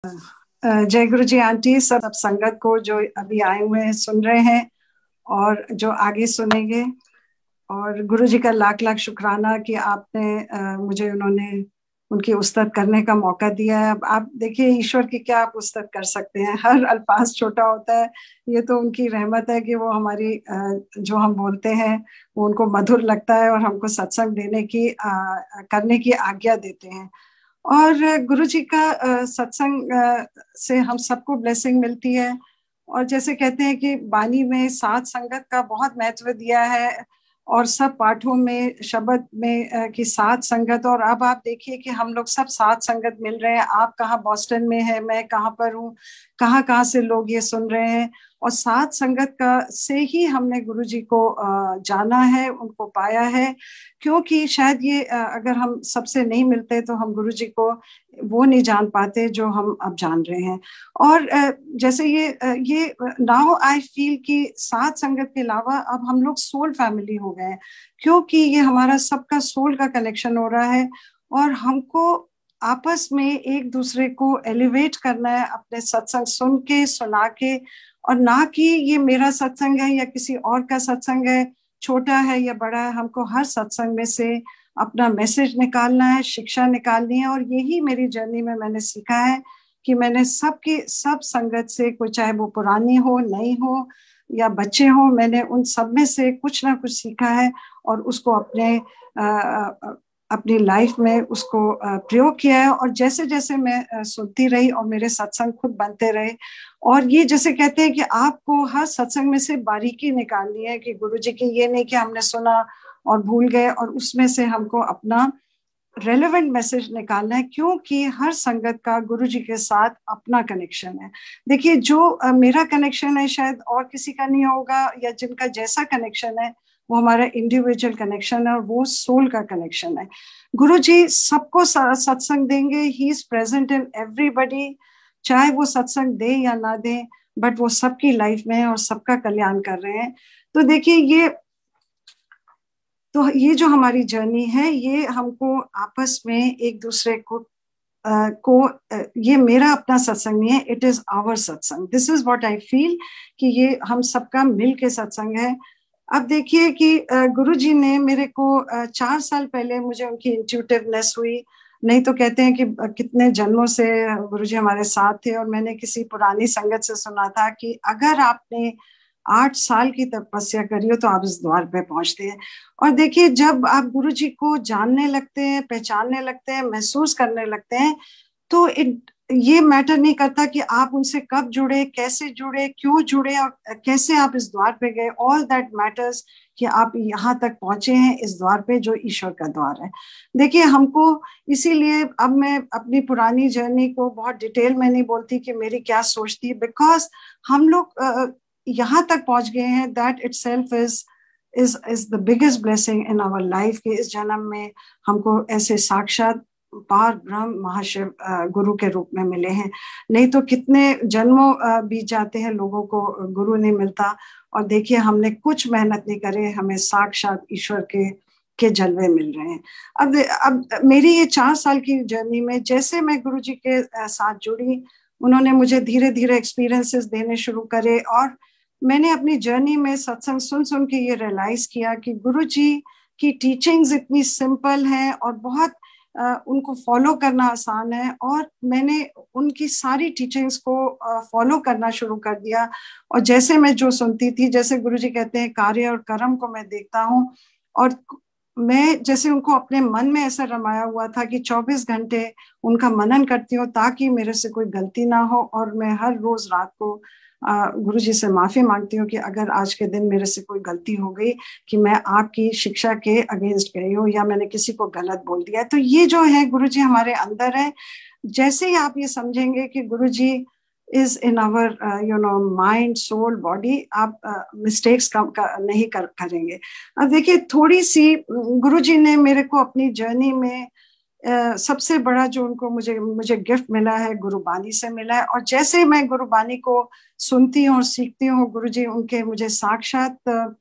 जय गुरु जी आंटी, सब संगत को जो अभी आए हुए हैं सुन रहे हैं और जो आगे सुनेंगे। और गुरु जी का लाख लाख शुक्राना कि आपने मुझे उन्होंने उनकी उस्तत करने का मौका दिया है। अब आप देखिए, ईश्वर की क्या आप उस्तत कर सकते हैं, हर अल्फाज छोटा होता है। ये तो उनकी रहमत है कि वो हमारी जो हम बोलते हैं वो उनको मधुर लगता है और हमको सत्संग देने की करने की आज्ञा देते हैं। और गुरु जी का सत्संग से हम सबको ब्लेसिंग मिलती है। और जैसे कहते हैं कि वाणी में साथ संगत का बहुत महत्व दिया है और सब पाठों में शब्द में कि साथ संगत। और अब आप देखिए कि हम लोग सब साथ संगत मिल रहे हैं। आप कहाँ बॉस्टन में है, मैं कहाँ पर हूँ, कहाँ कहाँ से लोग ये सुन रहे हैं। और साथ संगत का से ही हमने गुरु जी को जाना है, उनको पाया है। क्योंकि शायद ये अगर हम सबसे नहीं मिलते तो हम गुरु जी को वो नहीं जान पाते जो हम अब जान रहे हैं। और जैसे ये नाउ आई फील कि साथ संगत के अलावा अब हम लोग सोल फैमिली हो गए हैं, क्योंकि ये हमारा सबका सोल का कनेक्शन हो रहा है। और हमको आपस में एक दूसरे को एलिवेट करना है अपने सत्संग सुन के, सुना के। और ना कि ये मेरा सत्संग है या किसी और का सत्संग है, छोटा है या बड़ा है, हमको हर सत्संग में से अपना मैसेज निकालना है, शिक्षा निकालनी है। और यही मेरी जर्नी में मैंने सीखा है कि मैंने सबकी सब संगत से, कोई चाहे वो पुरानी हो, नई हो या बच्चे हो, मैंने उन सब में से कुछ ना कुछ सीखा है और उसको अपनी लाइफ में उसको प्रयोग किया है। और जैसे जैसे मैं सुनती रही और मेरे सत्संग खुद बनते रहे। और ये जैसे कहते हैं कि आपको हर सत्संग में से बारीकी निकालनी है कि गुरु जी की, ये नहीं कि हमने सुना और भूल गए, और उसमें से हमको अपना रेलेवेंट मैसेज निकालना है। क्योंकि हर संगत का गुरु जी के साथ अपना कनेक्शन है। देखिए, जो मेरा कनेक्शन है शायद और किसी का नहीं होगा, या जिनका जैसा कनेक्शन है वो हमारा इंडिविजुअल कनेक्शन है और वो सोल का कनेक्शन है। गुरु जी सबको सत्संग देंगे, he is present in everybody, चाहे वो सत्संग दे या ना दे, बट वो सबकी लाइफ में है और सबका कल्याण कर रहे हैं। तो देखिए, ये जो हमारी जर्नी है, ये हमको आपस में एक दूसरे ये मेरा अपना सत्संग नहीं है, it is our satsang. This is what I feel कि ये हम सबका मिल के सत्संग है। अब देखिए कि गुरु जी ने मेरे को 4 साल पहले मुझे उनकी इंट्यूटिवनेस हुई। नहीं तो कहते हैं कि कितने जन्मों से गुरु जी हमारे साथ थे। और मैंने किसी पुरानी संगत से सुना था कि अगर आपने 8 साल की तपस्या करी हो तो आप इस द्वार पे पहुंचते हैं। और देखिए, जब आप गुरु जी को जानने लगते हैं, पहचानने लगते हैं, महसूस करने लगते हैं, तो ये मैटर नहीं करता कि आप उनसे कब जुड़े, कैसे जुड़े, क्यों जुड़े और कैसे आप इस द्वार पे गए। ऑल दैट मैटर्स कि आप यहाँ तक पहुंचे हैं, इस द्वार पे जो ईश्वर का द्वार है। देखिए, हमको इसीलिए अब मैं अपनी पुरानी जर्नी को बहुत डिटेल में नहीं बोलती कि मेरी क्या सोच थी, बिकॉज हम लोग यहाँ तक पहुंच गए हैं। That itself is the biggest blessing in our life कि इस जन्म में हमको ऐसे साक्षात पार ब्रह्म महाशिव गुरु के रूप में मिले हैं। नहीं तो कितने जन्मों बीत जाते हैं, लोगों को गुरु नहीं मिलता। और देखिए, हमने कुछ मेहनत नहीं करे, हमें साक्षात ईश्वर के जलवे मिल रहे हैं। अब मेरी ये 4 साल की जर्नी में जैसे मैं गुरु जी के साथ जुड़ी, उन्होंने मुझे धीरे धीरे एक्सपीरियंसेस देने शुरू करे। और मैंने अपनी जर्नी में सत्संग सुन सुन के ये रियलाइज किया कि गुरु जी की टीचिंग्स इतनी सिंपल है और बहुत उनको फॉलो करना आसान है। और मैंने उनकी सारी टीचिंग्स को फॉलो करना शुरू कर दिया। और जैसे मैं जो सुनती थी, जैसे गुरुजी कहते हैं कार्य और कर्म को मैं देखता हूँ, और मैं जैसे उनको अपने मन में ऐसा रमाया हुआ था कि 24 घंटे उनका मनन करती हूँ ताकि मेरे से कोई गलती ना हो। और मैं हर रोज रात को गुरु जी से माफी मांगती हूँ कि अगर आज के दिन मेरे से कोई गलती हो गई, कि मैं आपकी शिक्षा के अगेंस्ट गई हूँ या मैंने किसी को गलत बोल दिया। तो ये जो है गुरु जी हमारे अंदर है। जैसे ही आप ये समझेंगे कि Guru ji is in our mind, soul, body, आप मिस्टेक्स नहीं करेंगे। अब देखिए, थोड़ी सी गुरु जी ने मेरे को अपनी जर्नी में सबसे बड़ा जो उनको मुझे मुझे गिफ्ट मिला है, गुरुबानी से मिला है। और जैसे मैं गुरुबानी को सुनती हूँ और सीखती हूँ, गुरु जी उनके मुझे साक्षात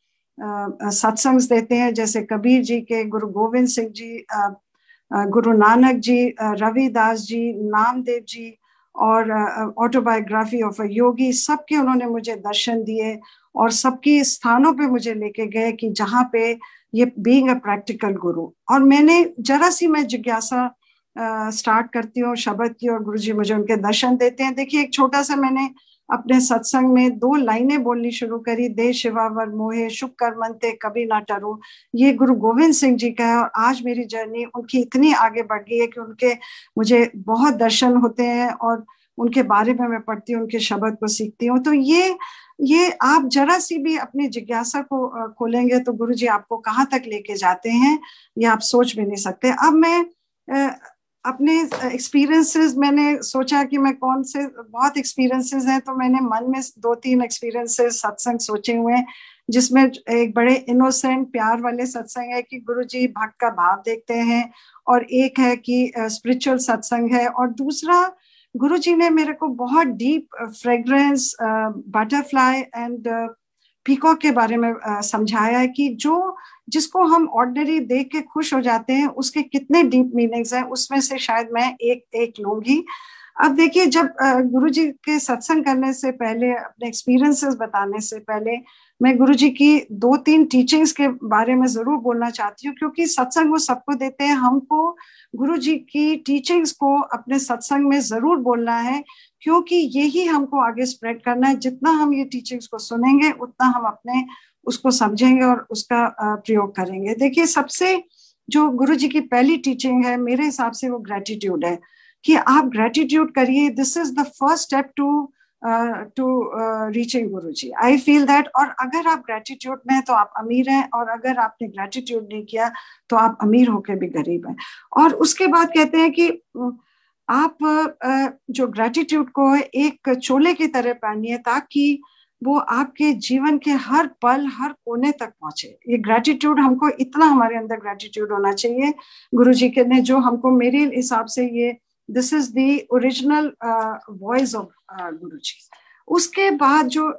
सत्संग देते हैं। जैसे कबीर जी के, गुरु गोविंद सिंह जी, गुरु नानक जी, रविदास जी, नामदेव जी, और ऑटोबायोग्राफी ऑफ अ योगी, सबके उन्होंने मुझे दर्शन दिए और सबके स्थानों पे मुझे लेके गए कि जहाँ पे ये बीइंग अ प्रैक्टिकल गुरु। और मैंने जरा सी मैं जिज्ञासा स्टार्ट करती हूँ शब्द की और गुरुजी मुझे उनके दर्शन देते हैं। देखिए एक छोटा सा मैंने अपने सत्संग में 2 लाइनें बोलनी शुरू करी, दे शिवावर मोहे शुभ कर्मंते कभी ना टरू। ये गुरु गोविंद सिंह जी का है और आज मेरी जर्नी उनकी इतनी आगे बढ़ गई है कि उनके मुझे बहुत दर्शन होते हैं और उनके बारे में मैं पढ़ती हूँ, उनके शब्द को सीखती हूँ। तो ये आप जरा सी भी अपनी जिज्ञासा को खोलेंगे तो गुरु जी आपको कहाँ तक लेके जाते हैं ये आप सोच भी नहीं सकते। अब मैं अपने एक्सपीरियंसेस, मैंने सोचा कि मैं कौन से, बहुत एक्सपीरियंसेस हैं तो मैंने मन में 2-3 एक्सपीरियंसेस सत्संग सोचे हुए हैं, जिसमें एक बड़े इनोसेंट प्यार वाले सत्संग है कि गुरुजी भक्त का भाव देखते हैं, और एक है कि स्पिरिचुअल सत्संग है, और दूसरा गुरुजी ने मेरे को बहुत deep fragrance butterfly and peacock के बारे में समझाया है कि जो जिसको हम ऑर्डिनरी देख के खुश हो जाते हैं उसके कितने डीप मीनिंग्स हैं, उसमें से शायद मैं एक लूंगी। अब देखिए, जब गुरुजी के सत्संग करने से पहले, अपने एक्सपीरियंसेस बताने से पहले, मैं गुरुजी की 2-3 टीचिंग्स के बारे में जरूर बोलना चाहती हूँ, क्योंकि सत्संग वो सबको देते हैं, हमको गुरुजी की टीचिंग्स को अपने सत्संग में जरूर बोलना है, क्योंकि यही हमको आगे स्प्रेड करना है। जितना हम ये टीचिंग्स को सुनेंगे उतना हम अपने उसको समझेंगे और उसका प्रयोग करेंगे। देखिए, सबसे जो गुरुजी की पहली टीचिंग है मेरे हिसाब से वो ग्रेटिट्यूड है, कि आप ग्रेटिट्यूड करिए। This is the first step to reaching Guruji, I feel that. और अगर आप ग्रेटिट्यूड में हैं तो आप अमीर हैं, और अगर आपने ग्रेटिट्यूड नहीं किया तो आप अमीर होकर भी गरीब हैं। और उसके बाद कहते हैं कि आप जो ग्रेटिट्यूड को एक चोले की तरह पहनिए, ताकि वो आपके जीवन के हर पल, हर कोने तक पहुंचे। ये ग्रेटिट्यूड, हमको इतना हमारे अंदर ग्रेटिट्यूड होना चाहिए गुरुजी के ने जो हमको, मेरे हिसाब से ये this is the original voice of Guruji. उसके बाद जो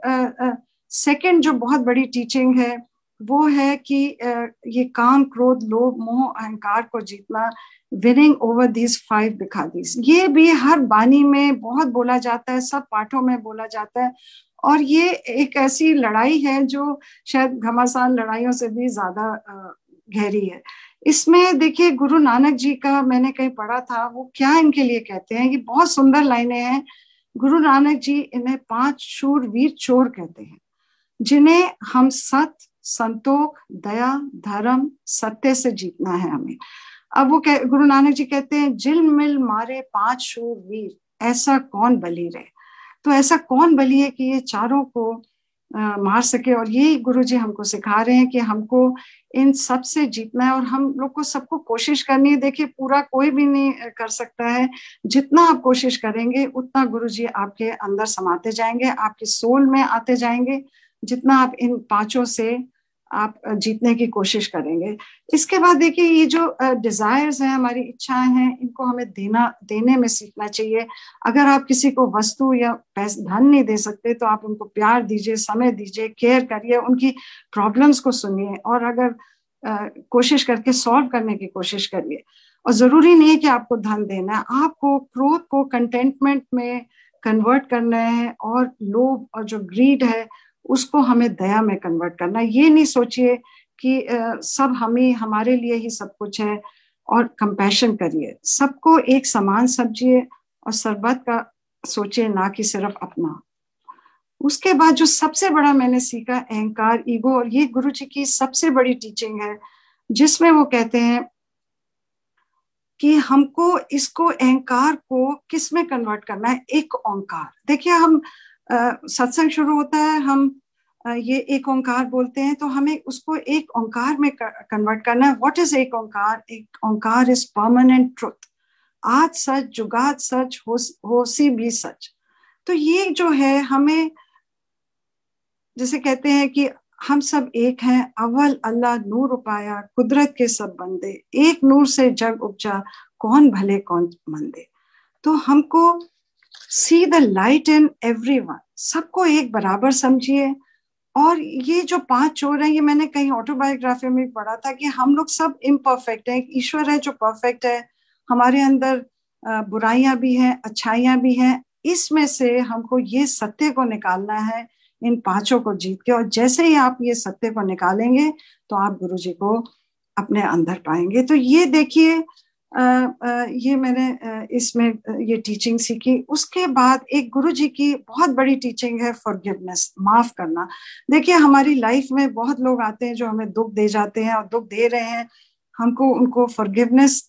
सेकंड जो बहुत बड़ी टीचिंग है वो है कि ये काम, क्रोध, लोभ, मोह, अहंकार को जीतना, विनिंग ओवर दीज 5 बिखादीज। ये भी हर बानी में बहुत बोला जाता है, सब पाठों में बोला जाता है, और ये एक ऐसी लड़ाई है जो शायद घमासान लड़ाइयों से भी ज्यादा गहरी है। इसमें देखिए, गुरु नानक जी का मैंने कहीं पढ़ा था, वो क्या इनके लिए कहते हैं, ये बहुत सुंदर लाइनें हैं। गुरु नानक जी इन्हें 5 शूरवीर चोर कहते हैं, जिन्हें हम सत्य, संतोख, दया, धर्म, सत्य से जीतना है हमें। अब वो गुरु नानक जी कहते हैं, जिल मिल मारे 5 शूरवीर, ऐसा कौन बली रहे। तो ऐसा कौन बली है कि ये चारों को मार सके। और यही गुरु जी हमको सिखा रहे हैं कि हमको इन सब से जीतना है, और हम लोग को सबको कोशिश करनी है। देखिए, पूरा कोई भी नहीं कर सकता है, जितना आप कोशिश करेंगे उतना गुरु जी आपके अंदर समाते जाएंगे, आपके सोल में आते जाएंगे, जितना आप इन 5 से आप जीतने की कोशिश करेंगे। इसके बाद देखिए, ये जो डिजायर्स हैं, हमारी इच्छाएं हैं, इनको हमें देने में सीखना चाहिए। अगर आप किसी को वस्तु या पैसा, धन नहीं दे सकते, तो आप उनको प्यार दीजिए, समय दीजिए, केयर करिए, उनकी प्रॉब्लम्स को सुनिए, और अगर कोशिश करके सॉल्व करने की कोशिश करिए। और जरूरी नहीं है कि आपको धन देना है, आपको क्रोध को कंटेंटमेंट में कन्वर्ट करना है, और लोभ और जो ग्रीड है उसको हमें दया में कन्वर्ट करना है। ये नहीं सोचिए कि सब हमें, हमारे लिए ही सब कुछ है, और कंपैशन करिए, सबको एक समान समझिए और सर्वत का सोचिए, ना कि सिर्फ अपना। उसके बाद जो सबसे बड़ा मैंने सीखा, अहंकार, ईगो, और ये गुरु जी की सबसे बड़ी टीचिंग है, जिसमें वो कहते हैं कि हमको इसको, अहंकार को किस में कन्वर्ट करना है, एक ओंकार। देखिए, हम सत्संग शुरू होता है, हम ये एक ओंकार बोलते हैं, तो हमें उसको एक ओंकार में कन्वर्ट करना है। व्हाट इज एक ओंकार? एक ओंकार इज परमानेंट ट्रुथ, आज सच, जुगात सच, होसी भी सच। तो ये जो है, हमें जैसे कहते हैं कि हम सब एक हैं, अव्वल अल्लाह नूर उपाया, कुदरत के सब बंदे, एक नूर से जग उपजा, कौन भले कौन मंदे। तो हमको see the light in everyone, सबको एक बराबर समझिए। और ये जो 5 चोर हैं, ये मैंने कहीं ऑटोबायोग्राफी में पढ़ा था कि हम लोग सब इम्परफेक्ट हैं, ईश्वर है जो परफेक्ट है, हमारे अंदर बुराइयां भी हैं, अच्छाइयां भी हैं, इसमें से हमको ये सत्य को निकालना है, इन पांचों को जीत के। और जैसे ही आप ये सत्य को निकालेंगे तो आप गुरुजी को अपने अंदर पाएंगे। तो ये देखिए, ये मैंने इसमें ये टीचिंग सीखी। उसके बाद एक गुरुजी की बहुत बड़ी टीचिंग है फॉरगिवनेस, माफ करना। देखिए हमारी लाइफ में बहुत लोग आते हैं जो हमें दुख दे जाते हैं और दुख दे रहे हैं, हमको उनको फॉरगिवनेस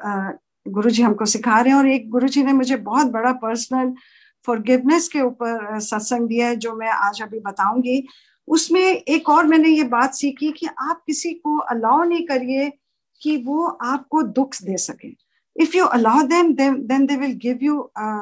गुरुजी हमको सिखा रहे हैं। और एक गुरुजी ने मुझे बहुत बड़ा पर्सनल फॉरगिवनेस के ऊपर सत्संग दिया है जो मैं आज अभी बताऊंगी। उसमें एक और मैंने ये बात सीखी कि आप किसी को अलाउ नहीं करिए कि वो आपको दुख दे सके। If you allow them then they will give you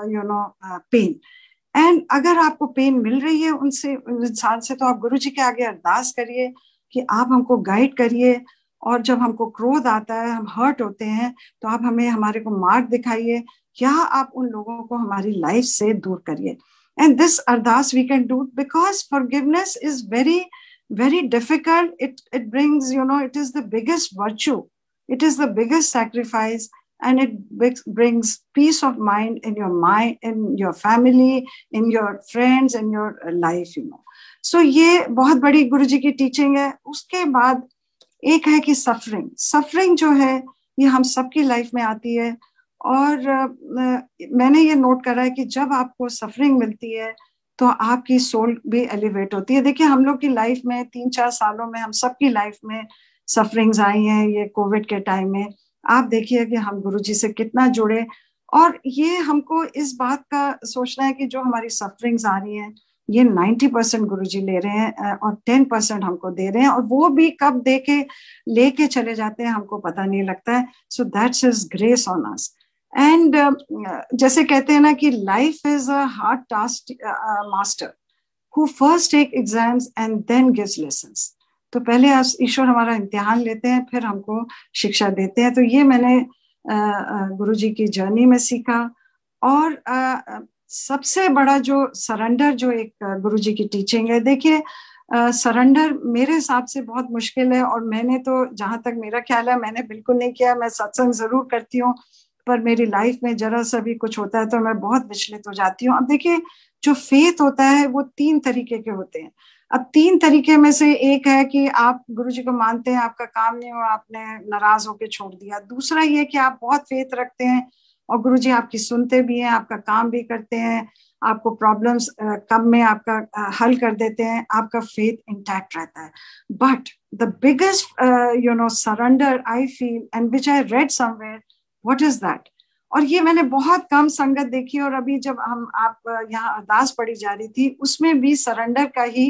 pain. And अगर आपको पेन मिल रही है उनसे, इंसान से, तो आप गुरुजी के आगे अरदास करिए कि आप हमको गाइड करिए। और जब हमको क्रोध आता है, हम हर्ट होते हैं, तो आप हमें, हमारे को मार्ग दिखाइए, क्या आप उन लोगों को हमारी लाइफ से दूर करिए। And this ardas we can do because forgiveness is very very difficult. It brings, it is the biggest virtue, it is the biggest sacrifice, and it brings peace of mind in your mind, in your family, in your friends, in your life, so ये बहुत बड़ी गुरुजी की teaching है। उसके बाद एक है कि सफरिंग जो है ये हम सबकी लाइफ में आती है। और मैंने ये नोट करा है कि जब आपको सफरिंग मिलती है तो आपकी सोल भी एलिवेट होती है। देखिए हम लोग की लाइफ में 3-4 सालों में हम सबकी लाइफ में सफरिंग्स आई हैं। ये कोविड के टाइम में आप देखिए कि हम गुरुजी से कितना जुड़े। और ये हमको इस बात का सोचना है कि जो हमारी सफरिंग्स आ रही हैं ये 90% गुरुजी ले रहे हैं और 10% हमको दे रहे हैं, और वो भी कब दे के लेके चले जाते हैं हमको पता नहीं लगता है। So that's his grace on us. And जैसे कहते हैं ना कि life is a hard taskmaster who first take exams and then gives lessons. तो पहले ईश्वर हमारा इम्तिहान लेते हैं, फिर हमको शिक्षा देते हैं। तो ये मैंने गुरुजी की जर्नी में सीखा। और सबसे बड़ा जो सरेंडर, जो एक गुरुजी की टीचिंग है, देखिए सरेंडर मेरे हिसाब से बहुत मुश्किल है। और मैंने तो, जहां तक मेरा ख्याल है, मैंने बिल्कुल नहीं किया। मैं सत्संग जरूर करती हूँ पर मेरी लाइफ में जरा सा भी कुछ होता है तो मैं बहुत विचलित हो जाती हूँ। अब देखिए जो फेथ होता है वो 3 तरीके के होते हैं। अब 3 तरीके में से एक है कि आप गुरुजी को मानते हैं, आपका काम नहीं हुआ, आपने नाराज होकर छोड़ दिया। दूसरा ये कि आप बहुत फेथ रखते हैं और गुरुजी आपकी सुनते भी हैं, आपका काम भी करते हैं, आपको प्रॉब्लम्स कम में आपका हल कर देते हैं, आपका फेथ इंटैक्ट रहता है। But the biggest surrender I feel and which I read somewhere, what is that? और ये मैंने बहुत कम संगत देखी। और अभी जब आप यहाँ अरदास पढ़ी जा रही थी उसमें भी सरेंडर का ही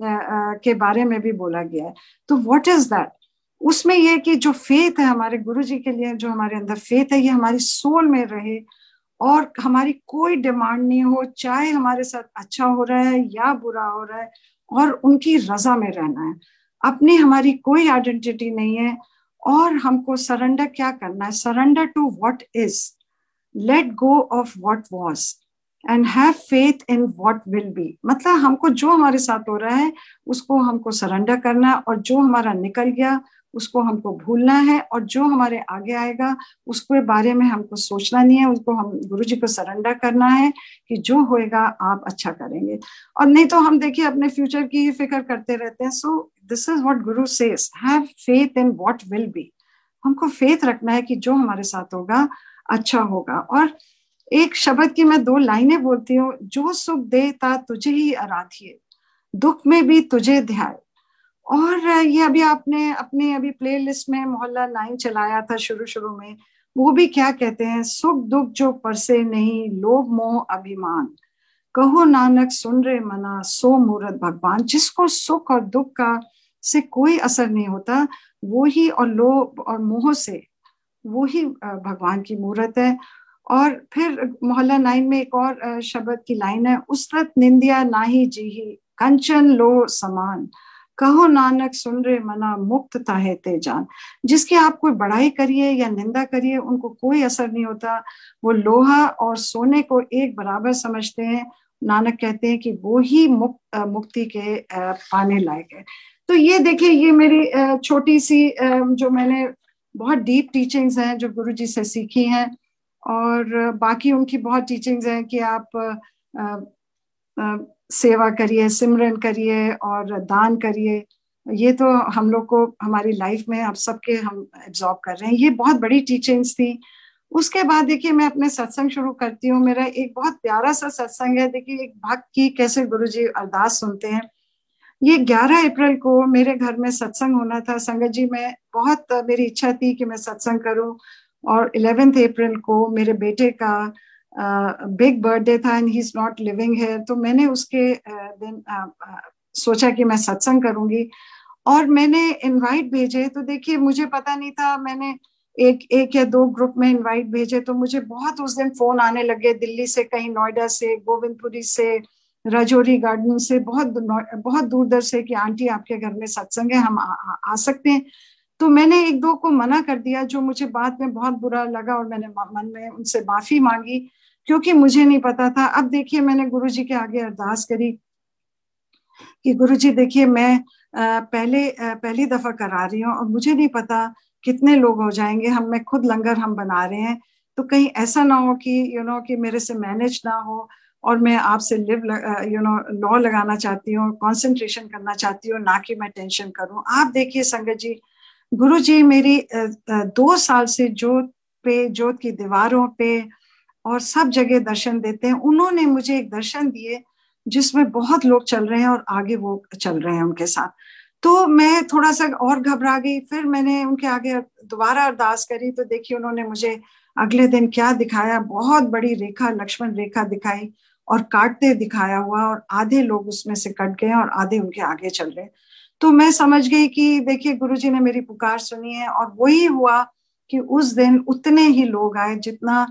के बारे में भी बोला गया है। तो व्हाट इज दैट? उसमें यह कि जो फेथ है हमारे गुरुजी के लिए, जो हमारे अंदर फेथ है, ये हमारी सोल में रहे और हमारी कोई डिमांड नहीं हो, चाहे हमारे साथ अच्छा हो रहा है या बुरा हो रहा है, और उनकी रजा में रहना है। अपनी हमारी कोई आइडेंटिटी नहीं है। और हमको सरेंडर क्या करना है? Surrender to what is, let go of what was and have faith in what will be. मतलब हमको जो हमारे साथ हो रहा है उसको हमको सरेंडर करना है, और जो हमारा निकल गया उसको हमको भूलना है, और जो हमारे आगे आएगा उसके बारे में हमको सोचना नहीं है। उसको हम गुरुजी को सरेंडर करना है कि जो होएगा आप अच्छा करेंगे। और नहीं तो हम देखिए अपने फ्यूचर की ही फिक्र करते रहते हैं। So this is what Guru says, have faith in what will be. हमको फेथ रखना है कि जो हमारे साथ होगा अच्छा होगा। और एक शब्द की मैं 2 लाइनें बोलती हूँ, जो सुख देता तुझे ही आराधिए, दुख में भी तुझे ध्याए। और ये अभी आपने अपने अभी प्लेलिस्ट में मोहल्ला 9 चलाया था शुरू शुरू में, वो भी क्या कहते हैं, सुख दुख जो परसे नहीं, लोभ मोह अभिमान, कहो नानक सुन रे मना, सो मूरत भगवान। जिसको सुख और दुख का से कोई असर नहीं होता, वो ही, और लोभ और मोह से, वो ही भगवान की मूरत है। और फिर मोहल्ला 9 में एक और शब्द की लाइन है, उसरत निंदिया नाही जीही, कंचन लो समान, कहो नानक सुन रे मना, मुक्त ताहे ते जान। जिसकी आप कोई बड़ाई करिए या निंदा करिए उनको कोई असर नहीं होता। वो लोहा और सोने को एक बराबर समझते हैं। नानक कहते हैं कि वो ही मुक्ति के पाने लायक है। तो ये देखिए, ये मेरी छोटी सी जो मैंने बहुत डीप टीचिंग्स हैं जो गुरुजी से सीखी हैं। और बाकी उनकी बहुत टीचिंग्स हैं कि आप सेवा करिए, सिमरन करिए और दान करिए। ये तो हम लोग को हमारी लाइफ में आप सबके हम एब्जॉर्ब कर रहे हैं, ये बहुत बड़ी टीचिंग्स थी। उसके बाद देखिए मैं अपने सत्संग शुरू करती हूँ। मेरा एक बहुत प्यारा सा सत्संग है। देखिए एक भक्त की कैसे गुरुजी अरदास सुनते हैं। ये 11 अप्रैल को मेरे घर में सत्संग होना था संगत जी। मैं बहुत मेरी इच्छा थी कि मैं सत्संग करूं। और 11 अप्रैल को मेरे बेटे का बिग बर्थडे था and he is not living है। तो मैंने उसके दिन सोचा कि मैं सत्संग करूंगी और मैंने इनवाइट भेजे। तो देखिए मुझे पता नहीं था, मैंने एक एक या दो ग्रुप में इनवाइट भेजे। तो मुझे बहुत उस दिन फोन आने लगे दिल्ली से, कहीं नोएडा से, गोविंदपुरी से, राजौरी गार्डन से, बहुत बहुत दूर दर से कि आंटी आपके घर में सत्संग है, हम आ सकते हैं। तो मैंने एक दो को मना कर दिया, जो मुझे बाद में बहुत बुरा लगा और मैंने मन में उनसे माफी मांगी क्योंकि मुझे नहीं पता था। अब देखिए मैंने गुरुजी के आगे अरदास करी कि गुरुजी देखिए मैं पहली दफा करा रही हूँ और मुझे नहीं पता कितने लोग हो जाएंगे। मैं खुद लंगर हम बना रहे हैं, तो कहीं ऐसा ना हो कि कि मेरे से मैनेज ना हो। और मैं आपसे लॉ लगाना चाहती हूँ, कंसंट्रेशन करना चाहती हूँ, ना कि मैं टेंशन करूँ। आप देखिए संगत जी, गुरु जी मेरी 2 साल से जोत की दीवारों पे और सब जगह दर्शन देते हैं। उन्होंने मुझे एक दर्शन दिए जिसमें बहुत लोग चल रहे हैं और आगे वो चल रहे हैं उनके साथ। तो मैं थोड़ा सा और घबरा गई। फिर मैंने उनके आगे दोबारा अरदास करी तो देखिए उन्होंने मुझे अगले दिन क्या दिखाया, बहुत बड़ी रेखा, लक्ष्मण रेखा दिखाई और काटते दिखाया हुआ, और आधे लोग उसमें से कट गए और आधे उनके आगे चल रहे। तो मैं समझ गई कि देखिए गुरुजी ने मेरी पुकार सुनी है। और वही हुआ कि उस दिन उतने ही लोग आए जितना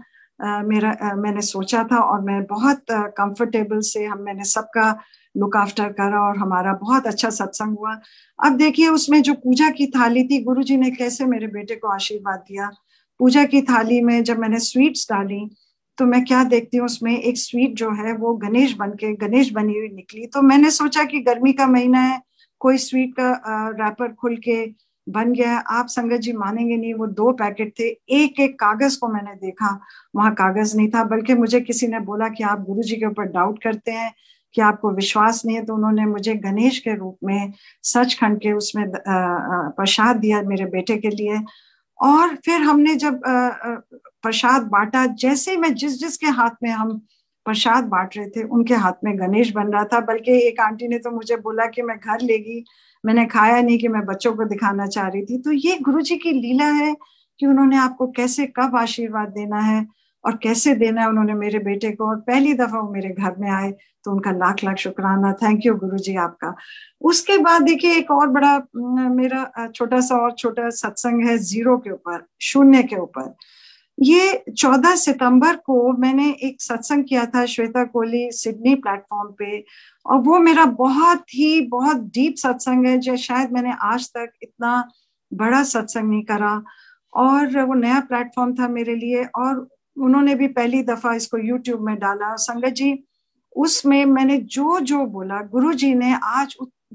मैंने सोचा था। और मैं बहुत कंफर्टेबल से मैंने सबका लुक आफ्टर करा और हमारा बहुत अच्छा सत्संग हुआ। अब देखिए उसमें जो पूजा की थाली थी, गुरुजी ने कैसे मेरे बेटे को आशीर्वाद दिया। पूजा की थाली में जब मैंने स्वीट्स डाली तो मैं क्या देखती हूँ, उसमें एक स्वीट जो है वो गणेश बनी हुई निकली। तो मैंने सोचा कि गर्मी का महीना है, कोई स्वीट का रैपर खुल के बन गया। आप संगत जी मानेंगे नहीं, वो 2 पैकेट थे। एक एक कागज को मैंने देखा, वहां कागज नहीं था। बल्कि मुझे किसी ने बोला कि आप गुरुजी के ऊपर डाउट करते हैं, कि आपको विश्वास नहीं है। तो उन्होंने मुझे गणेश के रूप में सचखंड के उसमें प्रसाद दिया मेरे बेटे के लिए। और फिर हमने जब प्रसाद बांटा, जैसे मैं जिस जिसके हाथ में हम प्रसाद बांट रहे थे उनके हाथ में गणेश बन रहा था। बल्कि एक आंटी ने तो मुझे बोला कि मैं घर लेगी, मैंने खाया नहीं, कि मैं बच्चों को दिखाना चाह रही थी। तो ये गुरुजी की लीला है कि उन्होंने आपको कैसे कब आशीर्वाद देना है और कैसे देना है। उन्होंने मेरे बेटे को, और पहली दफा वो मेरे घर में आए, तो उनका लाख लाख शुक्राना। थैंक यू गुरुजी आपका। उसके बाद देखिए एक और बड़ा मेरा छोटा सत्संग है जीरो के ऊपर, शून्य के ऊपर। ये 14 सितंबर को मैंने एक सत्संग किया था श्वेता कोहली सिडनी प्लेटफॉर्म पे। और वो मेरा बहुत डीप सत्संग है, जो शायद मैंने आज तक इतना बड़ा सत्संग नहीं करा। और वो नया प्लेटफॉर्म था मेरे लिए, और उन्होंने भी पहली दफा इसको यूट्यूब में डाला। संगत जी उसमें मैंने जो जो बोला, गुरु जी ने आज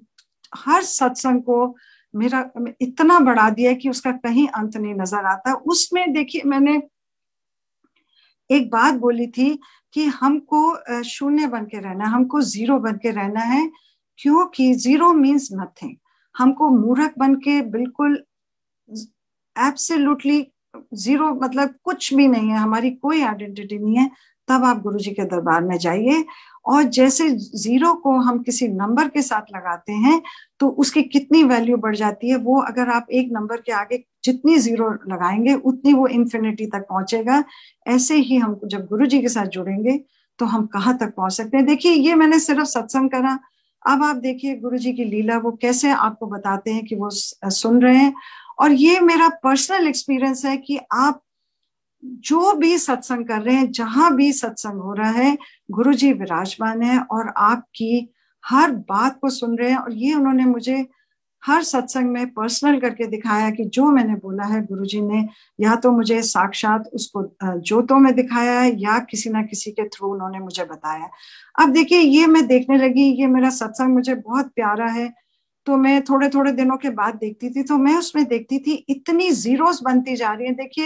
हर सत्संग को मेरा इतना बढ़ा दिया कि उसका कहीं अंत नहीं नजर आता। उसमें देखिए मैंने एक बात बोली थी कि हमको शून्य बन के रहना है, हमको जीरो बन के रहना है, क्योंकि जीरो मीन्स नथिंग। हमको मूर्ख बन के बिल्कुल एब्सोल्युटली जीरो, मतलब कुछ भी नहीं है, हमारी कोई आइडेंटिटी नहीं है, तब आप गुरुजी के दरबार में जाइए। और जैसे जीरो को हम किसी नंबर के साथ लगाते हैं तो उसकी कितनी वैल्यू बढ़ जाती है, वो अगर आप एक नंबर के आगे जितनी जीरो लगाएंगे उतनी वो इन्फिनिटी तक पहुंचेगा। ऐसे ही हम जब गुरुजी के साथ जुड़ेंगे तो हम कहाँ तक पहुंच सकते हैं। देखिए ये मैंने सिर्फ सत्संग करा। अब आप देखिए गुरुजी की लीला, वो कैसे आपको बताते हैं कि वो सुन रहे हैं। और ये मेरा पर्सनल एक्सपीरियंस है कि आप जो भी सत्संग कर रहे हैं, जहां भी सत्संग हो रहा है, गुरुजी विराजमान है और आपकी हर बात को सुन रहे हैं। और ये उन्होंने मुझे हर सत्संग में पर्सनल करके दिखाया कि जो मैंने बोला है गुरुजी ने या तो मुझे साक्षात उसको ज्योतों में दिखाया है, या किसी ना किसी के थ्रू उन्होंने मुझे बताया। अब देखिए ये मैं देखने लगी, ये मेरा सत्संग मुझे बहुत प्यारा है। तो मैं थोड़े थोड़े दिनों के बाद देखती थी, तो मैं उसमें देखती थी इतनी जीरोस बनती जा रही है। देखिए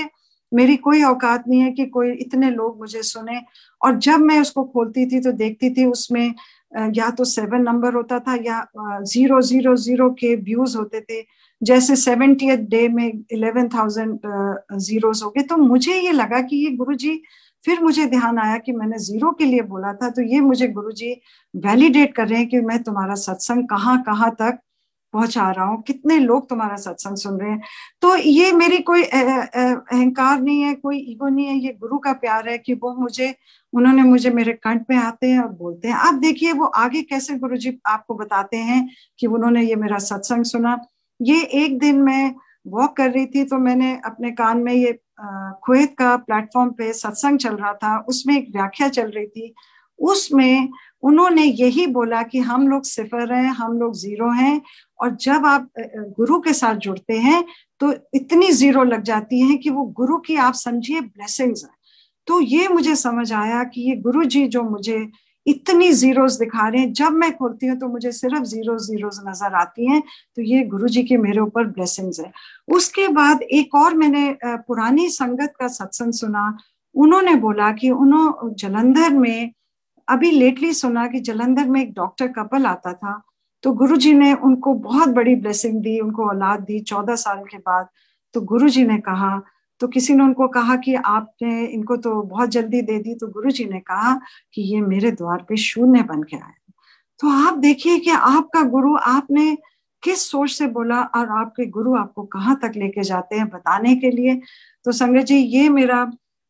मेरी कोई औकात नहीं है कि कोई इतने लोग मुझे सुने। और जब मैं उसको खोलती थी तो देखती थी उसमें या तो 7 नंबर होता था या 000 के व्यूज होते थे। जैसे 70th डे में 11,000 जीरोस हो गए। तो मुझे ये लगा कि ये गुरुजी, फिर मुझे ध्यान आया कि मैंने जीरो के लिए बोला था, तो ये मुझे गुरुजी वैलिडेट कर रहे हैं कि मैं तुम्हारा सत्संग कहाँ कहाँ तक पहुंचा रहा हूँ, कितने लोग तुम्हारा सत्संग सुन रहे हैं। तो ये मेरी कोई अहंकार नहीं है, कोई ईगो नहीं है, ये गुरु का प्यार है कि वो मुझे, उन्होंने मुझे मेरे कंठ पे आते हैं और बोलते हैं। अब देखिए वो आगे कैसे गुरुजी आपको बताते हैं कि उन्होंने ये मेरा सत्संग सुना। ये एक दिन मैं वॉक कर रही थी तो मैंने अपने कान में ये कुवैत का प्लेटफॉर्म पे सत्संग चल रहा था, उसमें एक व्याख्या चल रही थी। उसमें उन्होंने यही बोला कि हम लोग सिफर हैं, हम लोग जीरो हैं, और जब आप गुरु के साथ जुड़ते हैं तो इतनी जीरो लग जाती है कि वो गुरु की आप समझिए ब्लेसिंग्स है। तो ये मुझे समझ आया कि ये गुरु जी जो मुझे इतनी जीरोस दिखा रहे हैं, जब मैं खोलती हूँ तो मुझे सिर्फ जीरोस नजर आती हैं। तो ये गुरु जी के मेरे ऊपर ब्लेसिंग्स है। उसके बाद एक और मैंने पुरानी संगत का सत्संग सुना। उन्होंने बोला कि उन्होंने जलंधर में, अभी लेटली सुना कि जलंधर में एक डॉक्टर कपल आता था, तो गुरुजी ने उनको बहुत बड़ी ब्लेसिंग दी, उनको औलाद दी 14 साल के बाद। तो गुरुजी ने कहा, तो किसी ने उनको कहा कि आपने इनको तो बहुत जल्दी दे दी, तो गुरुजी ने कहा कि ये मेरे द्वार पे शून्य बन के आए। तो आप देखिए कि आपका गुरु, आपने किस सोच से बोला और आपके गुरु आपको कहाँ तक लेके जाते हैं बताने के लिए। तो संगत जी ये मेरा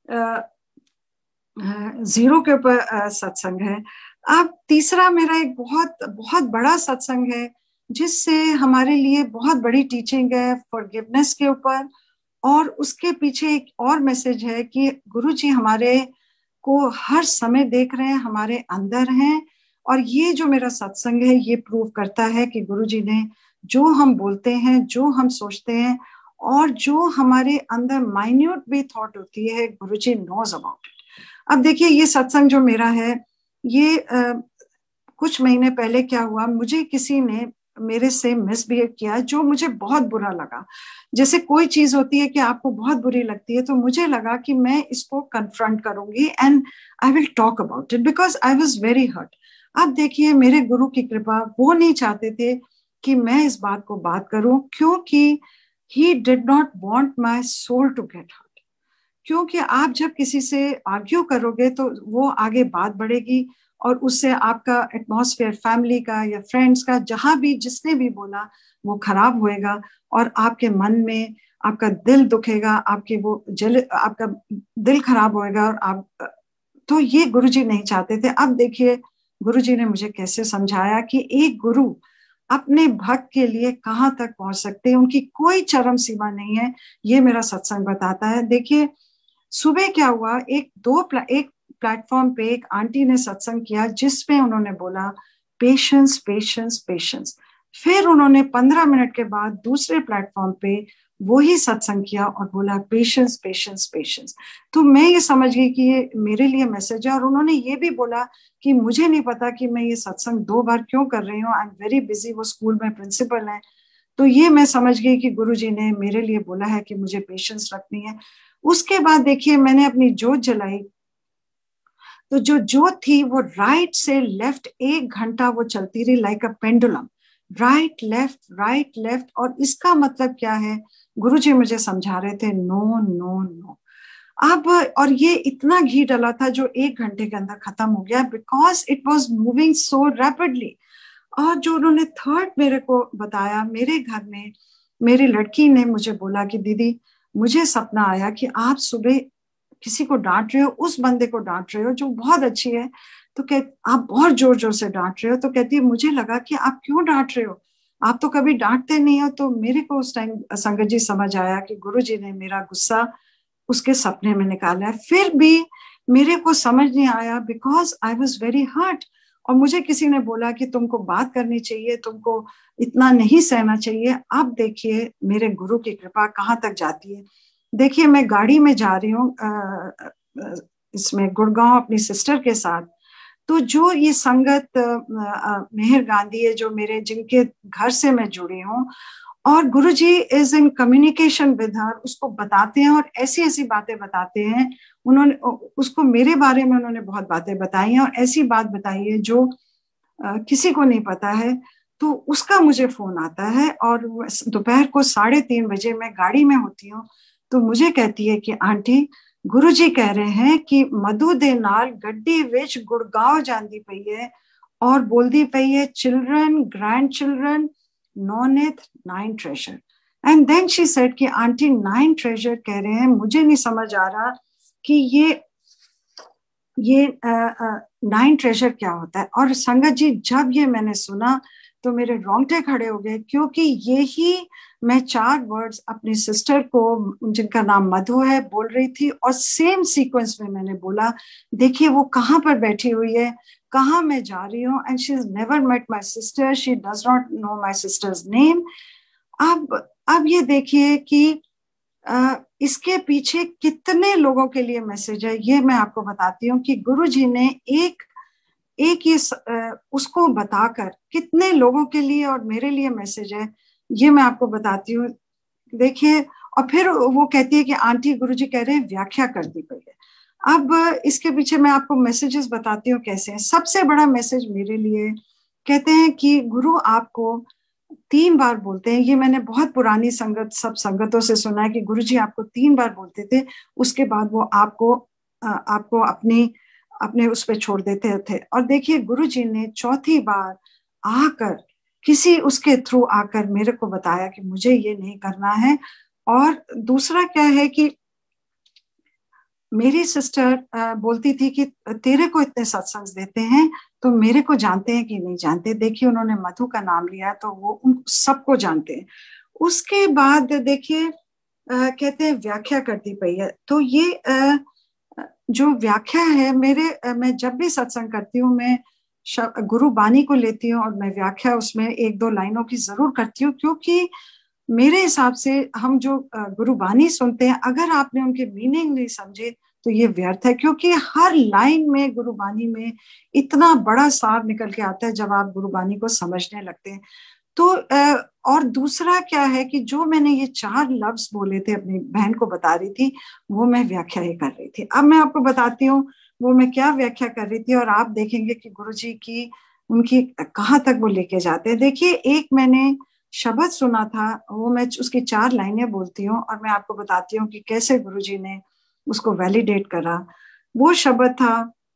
जीरो के ऊपर सत्संग है। अब तीसरा मेरा एक बहुत बहुत बड़ा सत्संग है जिससे हमारे लिए बहुत बड़ी टीचिंग है फॉरगिवनेस के ऊपर। और उसके पीछे एक और मैसेज है कि गुरु जी हमारे को हर समय देख रहे हैं, हमारे अंदर हैं। और ये जो मेरा सत्संग है ये प्रूव करता है कि गुरु जी ने जो हम बोलते हैं, जो हम सोचते हैं, और जो हमारे अंदर माइन्यूट भी थॉट होती है, गुरु जी नोज अबाउट इट। अब देखिए ये सत्संग जो मेरा है ये कुछ महीने पहले क्या हुआ, मुझे किसी ने मेरे से मिसबिहेव किया जो मुझे बहुत बुरा लगा। जैसे कोई चीज होती है कि आपको बहुत बुरी लगती है, तो मुझे लगा कि मैं इसको कन्फ्रंट करूंगी and I will talk about it because I was very hurt. अब देखिए मेरे गुरु की कृपा, वो नहीं चाहते थे कि मैं इस बात को बात करूं, क्योंकि he did not want my soul to get hurt. क्योंकि आप जब किसी से आर्ग्यू करोगे तो वो आगे बात बढ़ेगी और उससे आपका एटमॉस्फेयर फैमिली का या फ्रेंड्स का, जहां भी जिसने भी बोला, वो खराब होएगा और आपके मन में आपका दिल दुखेगा, आपके वो आपका दिल खराब होएगा। और आप, तो ये गुरुजी नहीं चाहते थे। अब देखिए गुरुजी ने मुझे कैसे समझाया कि एक गुरु अपने भक्त के लिए कहाँ तक पहुंच सकते हैं, उनकी कोई चरम सीमा नहीं है। ये मेरा सत्संग बताता है। देखिए सुबह क्या हुआ, एक प्लेटफॉर्म पे एक आंटी ने सत्संग किया जिसमें उन्होंने बोला पेशेंस पेशेंस पेशेंस। फिर उन्होंने 15 मिनट के बाद दूसरे प्लेटफॉर्म पे वही सत्संग किया और बोला पेशेंस पेशेंस पेशेंस। तो मैं ये समझ गई कि ये मेरे लिए मैसेज है। और उन्होंने ये भी बोला कि मुझे नहीं पता कि मैं ये सत्संग 2 बार क्यों कर रही हूँ, आई एम वेरी बिजी, वो स्कूल में प्रिंसिपल है। तो ये मैं समझ गई कि गुरुजी ने मेरे लिए बोला है कि मुझे पेशेंस रखनी है। उसके बाद देखिए मैंने अपनी जोत जलाई, तो जो जोत थी वो राइट से लेफ्ट 1 घंटा वो चलती रही like a pendulum, right left left. और इसका मतलब क्या है, गुरुजी मुझे समझा रहे थे नो नो नो। अब और ये इतना घी डला था जो 1 घंटे के अंदर खत्म हो गया because it was moving so rapidly. और जो उन्होंने थर्ड मेरे को बताया, मेरे घर में मेरी लड़की ने मुझे बोला कि दीदी मुझे सपना आया कि आप सुबह किसी को डांट रहे हो, उस बंदे को डांट रहे हो जो बहुत अच्छी है, तो आप बहुत जोर जोर से डांट रहे हो। तो कहती है मुझे लगा कि आप क्यों डांट रहे हो, आप तो कभी डांटते नहीं हो। तो मेरे को उस टाइम संगत जी समझ आया कि गुरु जी ने मेरा गुस्सा उसके सपने में निकाला है। फिर भी मेरे को समझ नहीं आया because I was very hurt. और मुझे किसी ने बोला कि तुमको बात करनी चाहिए, तुमको इतना नहीं सहना चाहिए। अब देखिए मेरे गुरु की कृपा कहाँ तक जाती है। देखिए मैं गाड़ी में जा रही हूँ इसमें गुड़गांव अपनी सिस्टर के साथ। तो जो ये संगत मेहर गांधी है, जो मेरे जिनके घर से मैं जुड़ी हूँ, और Guruji is in communication with her, उसको बताते हैं और ऐसी ऐसी बातें बताते हैं। उन्होंने उसको मेरे बारे में उन्होंने बहुत बातें बताई हैं और ऐसी बात बताई है जो किसी को नहीं पता है। तो उसका मुझे फोन आता है और दोपहर को 3:30 बजे मैं गाड़ी में होती हूँ, तो मुझे कहती है कि आंटी गुरुजी कह रहे हैं कि मधु दे नाल गड्डी विच गुड़गांव जांदी पई है और बोलदी पई है चिल्ड्रन ग्रैंड चिल्ड्रन नॉनेथ 9 treasure. And then she said कि आंटी 9 ट्रेजर कह रहे हैं, मुझे नहीं समझ आ रहा कि ये 9 ट्रेजर क्या होता है। और संगत जी जब ये मैंने सुना तो मेरे रोंगटे खड़े हो गए, क्योंकि यही मैं 4 वर्ड्स अपनी सिस्टर को, जिनका नाम मधु है, बोल रही थी और सेम सीक्वेंस में मैंने बोला। देखिए वो कहाँ पर बैठी हुई है, कहाँ मैं जा रही हूँ, and she is never met my sister, she does not know my sister's name. अब ये देखिए कि इसके पीछे कितने लोगों के लिए मैसेज है, ये मैं आपको बताती हूँ कि गुरुजी ने एक ये उसको बताकर कितने लोगों के लिए और मेरे लिए मैसेज है, ये मैं आपको बताती हूँ। देखिए, और फिर वो कहती है कि आंटी गुरुजी कह रहे हैं व्याख्या कर दी गई है। अब इसके पीछे मैं आपको मैसेजेस बताती हूँ कैसे हैं। सबसे बड़ा मैसेज मेरे लिए, कहते हैं कि गुरु आपको 3 बार बोलते हैं। ये मैंने बहुत पुरानी सब संगतों से सुना है कि गुरुजी आपको 3 बार बोलते थे, उसके बाद वो आपको अपने उस पे छोड़ देते थे। और देखिए गुरुजी ने चौथी बार आकर, किसी उसके थ्रू आकर मेरे को बताया कि मुझे ये नहीं करना है। और दूसरा क्या है कि मेरी सिस्टर बोलती थी कि तेरे को इतने सत्संग देते हैं तो मेरे को जानते हैं कि नहीं जानते। देखिए उन्होंने मधु का नाम लिया तो वो उन सबको जानते हैं। उसके बाद देखिए कहते हैं व्याख्या करती पई है। तो ये जो व्याख्या है, मैं जब भी सत्संग करती हूँ, मैं गुरु बानी को लेती हूँ और मैं व्याख्या उसमें 1-2 लाइनों की जरूर करती हूँ, क्योंकि मेरे हिसाब से हम जो गुरुबानी सुनते हैं, अगर आपने उनके मीनिंग नहीं समझे तो ये व्यर्थ है, क्योंकि हर लाइन में गुरुबानी में इतना बड़ा सार निकल के आता है जब आप गुरुबानी को समझने लगते हैं। तो और दूसरा क्या है कि जो मैंने ये 4 लफ्ज बोले थे, अपनी बहन को बता रही थी, वो मैं व्याख्या ही कर रही थी। अब मैं आपको बताती हूँ वो मैं क्या व्याख्या कर रही थी, और आप देखेंगे कि गुरुजी की उनकी कहाँ तक वो लेके जाते हैं। देखिए एक मैंने शब्द सुना था, वो मैं उसकी 4 लाइनें बोलती हूँ और मैं आपको बताती हूँ कि कैसे गुरुजी ने उसको वैलिडेट करा। वो शब्द था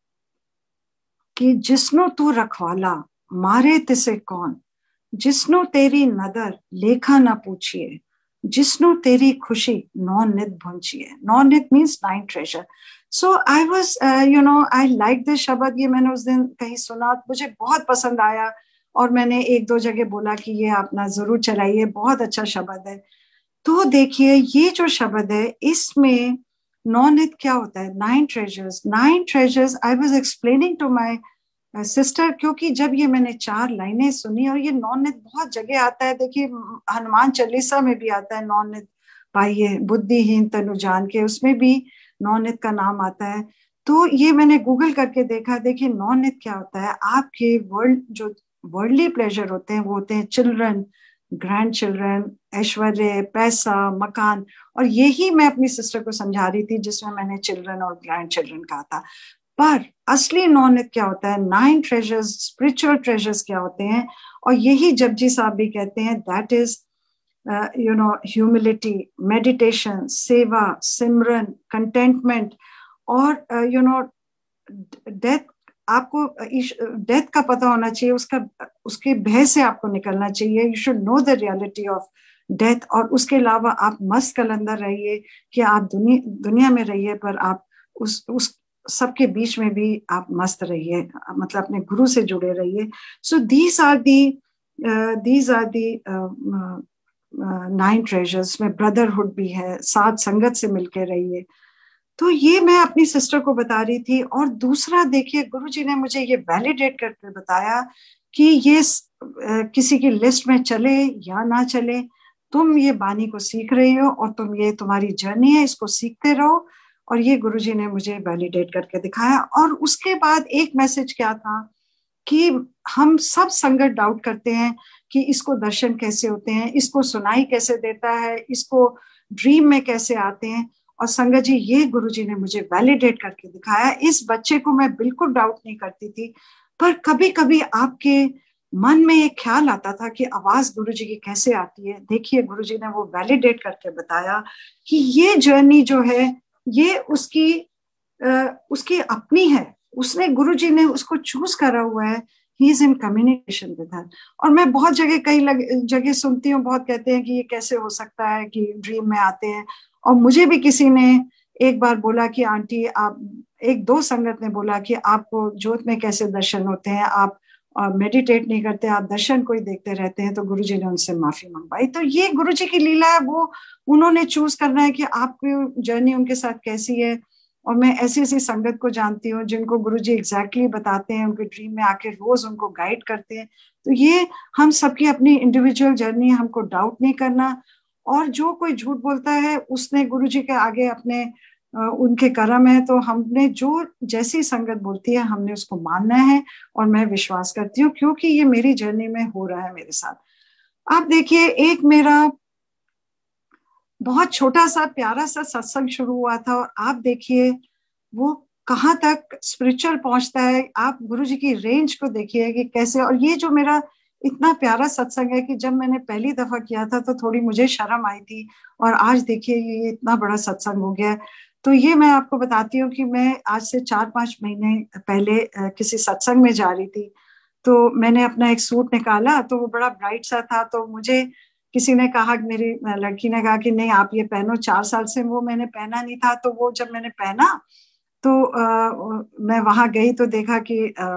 कि जिसनो तू रखवाला मारे तिसे कौन, जिसनो तेरी नदर लेखा ना पूछिए, जिसनो तेरी खुशी नौ नित भुंचिए। नौ नित means 9 treasure. So I was I like this शब्द। ये मैंने उस दिन कहीं सुना, मुझे बहुत पसंद आया और मैंने 1-2 जगह बोला कि ये आप ना जरूर चलाइए, बहुत अच्छा शब्द है। तो देखिए ये जो शब्द है, इसमें नॉनित क्या होता है, 9 treasures. 9 treasures I was explaining to my sister, क्योंकि जब ये मैंने 4 लाइनें सुनी, और ये नॉनित बहुत जगह आता है। देखिए हनुमान चालीसा में भी आता है नॉनित पाइये बुद्धिहीन तनु जान के, उसमें भी नॉनित का नाम आता है। तो ये मैंने गूगल करके देखा। देखिए नॉनित क्या होता है, आपके जो वर्ल्डली प्लेजर होते हैं वो होते हैं चिल्ड्रन, ग्रैंड चिल्ड्रन, ऐश्वर्य, पैसा, मकान। और यही मैं अपनी सिस्टर को समझा रही थी जिसमें मैंने चिल्ड्रन और ग्रैंड चिल्ड्रन कहा था। पर असली नॉनित क्या होता है, 9 ट्रेजर्स, स्पिरिचुअल ट्रेजर्स क्या होते हैं, और यही जपजी साहब भी कहते हैं, that is humility, meditation, seva, simran, contentment, और डेथ। आपको डेथ का पता होना चाहिए, उसके भय से आपको निकलना चाहिए। You should know the reality of death. और उसके अलावा आप मस्त कलंदर रहिए कि आप दुनिया में रहिए, पर आप उस सबके बीच में भी आप मस्त रहिए, मतलब अपने गुरु से जुड़े रहिए। So these are the 9 treasures में ब्रदरहुड भी है, साथ संगत से मिलके रहिए। तो ये मैं अपनी सिस्टर को बता रही थी। और दूसरा देखिए गुरुजी ने मुझे ये वैलिडेट करके बताया कि ये किसी की लिस्ट में चले या ना चले, तुम ये बानी को सीख रही हो और तुम्हारी जर्नी है, इसको सीखते रहो। और ये गुरुजी ने मुझे वैलिडेट करके दिखाया। और उसके बाद एक मैसेज क्या था कि हम सब संगत डाउट करते हैं कि इसको दर्शन कैसे होते हैं, इसको सुनाई कैसे देता है, इसको ड्रीम में कैसे आते हैं। और संगत जी, ये गुरुजी ने मुझे वैलिडेट करके दिखाया। इस बच्चे को मैं बिल्कुल डाउट नहीं करती थी, पर कभी कभी आपके मन में एक ख्याल आता था कि आवाज गुरुजी की कैसे आती है। देखिए, गुरुजी ने वो वैलिडेट करके बताया कि ये जर्नी जो है ये उसकी अपनी है, उसने, गुरुजी ने उसको चूज करा हुआ है। He is in communication with her. और मैं बहुत जगह, कई जगह सुनती हूँ, बहुत कहते हैं कि ये कैसे हो सकता है कि ड्रीम में आते हैं। और मुझे भी किसी ने एक बार बोला कि आंटी आप, एक दो संगत ने बोला कि आपको जोत में कैसे दर्शन होते हैं, आप मेडिटेट नहीं करते, आप दर्शन कोई देखते रहते हैं। तो गुरुजी ने उनसे माफी मंगवाई। तो ये गुरुजी की लीला है, वो उन्होंने चूज करना है कि आपकी जर्नी उनके साथ कैसी है। और मैं ऐसी ऐसी संगत को जानती हूँ जिनको गुरुजी एग्जैक्टली बताते हैं, उनके ड्रीम में आके रोज उनको गाइड करते हैं। तो ये हम सबकी अपनी इंडिविजुअल जर्नी है, हमको डाउट नहीं करना। और जो कोई झूठ बोलता है उसने गुरुजी के आगे अपने उनके कर्म है, तो हमने जो जैसी संगत बोलती है हमने उसको मानना है। और मैं विश्वास करती हूँ क्योंकि ये मेरी जर्नी में हो रहा है मेरे साथ। आप देखिए, एक मेरा बहुत छोटा सा प्यारा सा सत्संग शुरू हुआ था, और आप देखिए वो कहाँ तक स्पिरिचुअल पहुंचता है। आप गुरुजी की रेंज को देखिए कि कैसे। और ये जो मेरा इतना प्यारा सत्संग है कि जब मैंने पहली दफा किया था तो थोड़ी मुझे शर्म आई थी, और आज देखिए ये इतना बड़ा सत्संग हो गया है। तो ये मैं आपको बताती हूँ कि मैं आज से 4-5 महीने पहले किसी सत्संग में जा रही थी। तो मैंने अपना एक सूट निकाला, तो वो बड़ा ब्राइट सा था। तो मुझे किसी ने कहा, मेरी लड़की ने कहा कि नहीं आप ये पहनो। 4 साल से वो मैंने पहना नहीं था। तो वो जब मैंने पहना तो मैं वहां गई तो देखा कि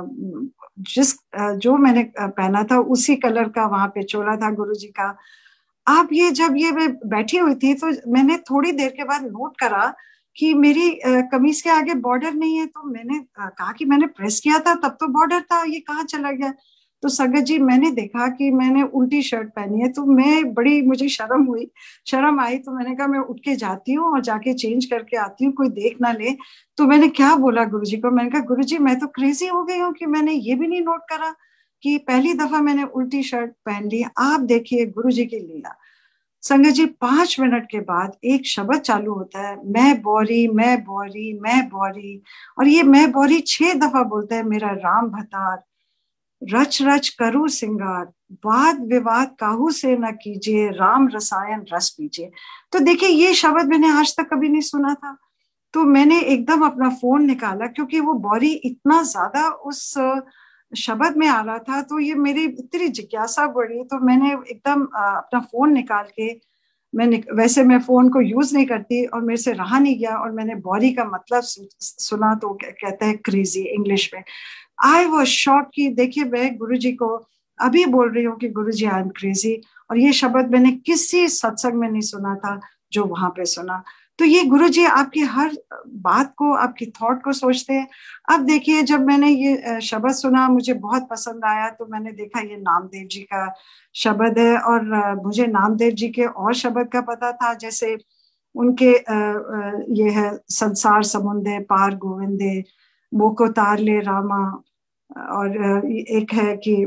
जो मैंने पहना था उसी कलर का वहां पे चोला था गुरुजी का। आप ये, जब ये मैं बैठी हुई थी तो मैंने थोड़ी देर के बाद नोट करा कि मेरी कमीज के आगे बॉर्डर नहीं है। तो मैंने कहा कि मैंने प्रेस किया था तब तो बॉर्डर था, ये कहाँ चला गया। तो संगत जी, मैंने देखा कि मैंने उल्टी शर्ट पहनी है। तो मैं बड़ी, मुझे शर्म आई। तो मैंने कहा मैं उठ के जाती हूँ और जाके चेंज करके आती हूँ, कोई देख ना ले। तो मैंने क्या बोला गुरुजी को, मैंने कहा गुरुजी मैं तो क्रेजी हो गई हूँ कि मैंने ये भी नहीं नोट करा कि पहली दफा मैंने उल्टी शर्ट पहन ली। आप देखिए गुरुजी की लीला। संगत जी, 5 मिनट के बाद एक शब्द चालू होता है, मैं बौरी मैं बौरी मैं बौरी। और ये मैं बौरी 6 दफा बोलता है। मेरा राम भतार, रच रच करूं सिंगार, वाद विवाद काहू से न कीजिए, राम रसायन रस पीजिए। तो देखिए, ये शब्द मैंने आज तक कभी नहीं सुना था। तो मैंने एकदम अपना फोन निकाला, क्योंकि वो बौरी इतना ज्यादा उस शब्द में आ रहा था। तो ये मेरी इतनी जिज्ञासा बढ़ी, तो मैंने एकदम अपना फोन निकाल के, वैसे मैं फोन को यूज नहीं करती, और मेरे से रहा नहीं गया, और मैंने बौरी का मतलब सुना। तो कहता है क्रेजी इंग्लिश में। आई वॉज शॉक कि देखिए, मैं गुरुजी को अभी बोल रही हूँ कि गुरुजी आई एम क्रेजी, और ये शब्द मैंने किसी सत्संग में नहीं सुना था जो वहां पे सुना। तो ये गुरुजी आपकी हर बात को, आपकी थॉट को सोचते हैं। अब देखिए, जब मैंने ये शब्द सुना मुझे बहुत पसंद आया, तो मैंने देखा ये नामदेव जी का शब्द है। और मुझे नामदेव जी के और शब्द का पता था, जैसे उनके ये है, संसार समुंदे पार गोविंदे, मोको तार ले रामा। और एक है कि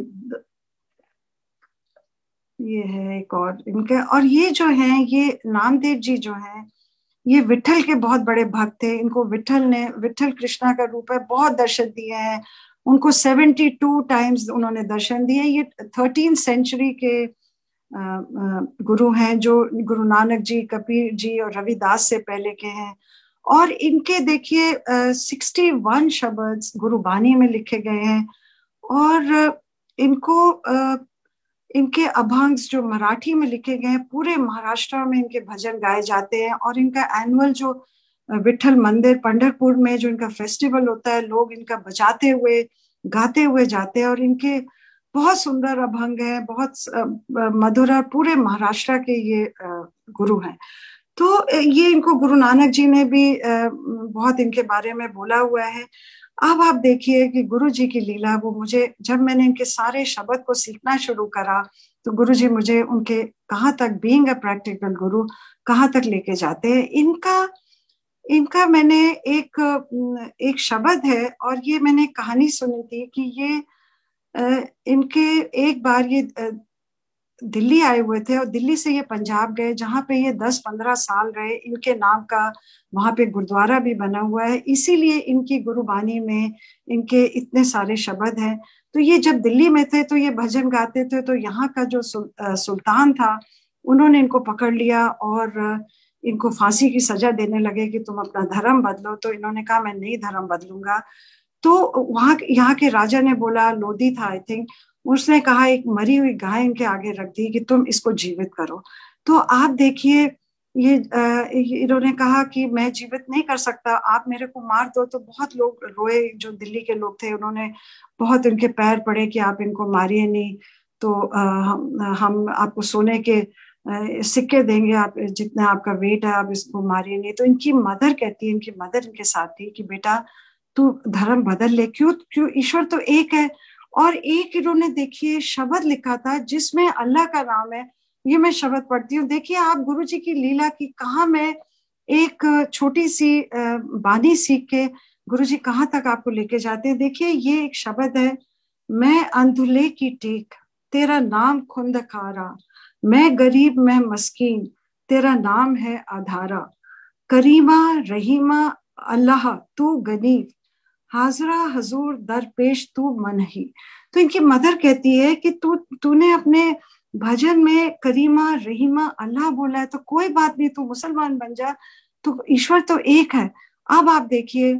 ये है एक और इनके। और ये जो है, ये नामदेव जी जो है, ये विठल के बहुत बड़े भक्त थे। इनको विठल कृष्णा का रूप है, बहुत दर्शन दिए हैं उनको। 72 टाइम्स उन्होंने दर्शन दिए। ये 13th सेंचुरी के गुरु हैं, जो गुरु नानक जी, कबीर जी और रविदास से पहले के हैं। और इनके देखिए 61 शब्द गुरु बानी में लिखे गए हैं। और इनको इनके अभंग जो मराठी में लिखे गए हैं, पूरे महाराष्ट्र में इनके भजन गाए जाते हैं। और इनका एनुअल जो विठल मंदिर पंढरपुर में जो इनका फेस्टिवल होता है, लोग इनका बजाते हुए गाते हुए जाते हैं। और इनके बहुत सुंदर अभंग है, बहुत मधुर है। पूरे महाराष्ट्र के ये गुरु हैं। तो ये इनको गुरु नानक जी ने भी बहुत इनके बारे में बोला हुआ है। अब आप देखिए कि गुरु जी की लीला, वो मुझे, जब मैंने इनके सारे शब्द को सीखना शुरू करा, तो गुरु जी मुझे उनके कहाँ तक, बीइंग अ प्रैक्टिकल गुरु, कहाँ तक लेके जाते हैं। इनका इनका मैंने एक शब्द है, और ये मैंने कहानी सुनी थी कि ये इनके एक बार ये दिल्ली आए हुए थे और दिल्ली से ये पंजाब गए, जहाँ पे ये 10-15 साल रहे। इनके नाम का वहां पे गुरुद्वारा भी बना हुआ है, इसीलिए इनकी गुरुबानी में इनके इतने सारे शब्द हैं। तो ये जब दिल्ली में थे तो ये भजन गाते थे, तो यहाँ का जो सुल्तान था, उन्होंने इनको पकड़ लिया और इनको फांसी की सजा देने लगे कि तुम अपना धर्म बदलो। तो इन्होंने कहा मैं नहीं धर्म बदलूंगा। तो वहां यहाँ के राजा ने बोला, लोधी था आई थिंक, उसने कहा एक मरी हुई गाय इनके आगे रख दी कि तुम इसको जीवित करो। तो आप देखिए, ये इन्होंने कहा कि मैं जीवित नहीं कर सकता, आप मेरे को मार दो। तो बहुत लोग रोए, जो दिल्ली के लोग थे, उन्होंने बहुत इनके पैर पड़े कि आप इनको मारिए नहीं, तो हम आपको सोने के सिक्के देंगे, आप जितना आपका वेट है आप इसको मारिए नहीं। तो इनकी मदर कहती है, इनकी मदर इनके साथ थी कि बेटा तू धर्म बदल ले, क्यों क्यों, ईश्वर तो एक है। और एक इन्होंने देखिए शब्द लिखा था जिसमें अल्लाह का नाम है। ये मैं शब्द पढ़ती हूँ, देखिए आप गुरु जी की लीला की, कहाँ मैं एक छोटी सी बानी सीख के गुरु जी कहाँ तक आपको लेके जाते हैं। देखिए ये एक शब्द है, मैं अंधुले की टेक तेरा नाम खुंदकारा, मैं गरीब मैं मस्कीन तेरा नाम है आधारा, करीमा रहीमा अल्लाह तू गनी, हाजरा हजूर दरपेश तू मन ही। तो इनकी मदर कहती है कि तूने अपने भजन में करीमा रहीमा अल्लाह बोला है, तो कोई बात नहीं, तू मुसलमान बन जा, तो ईश्वर तो एक है। अब आप देखिए,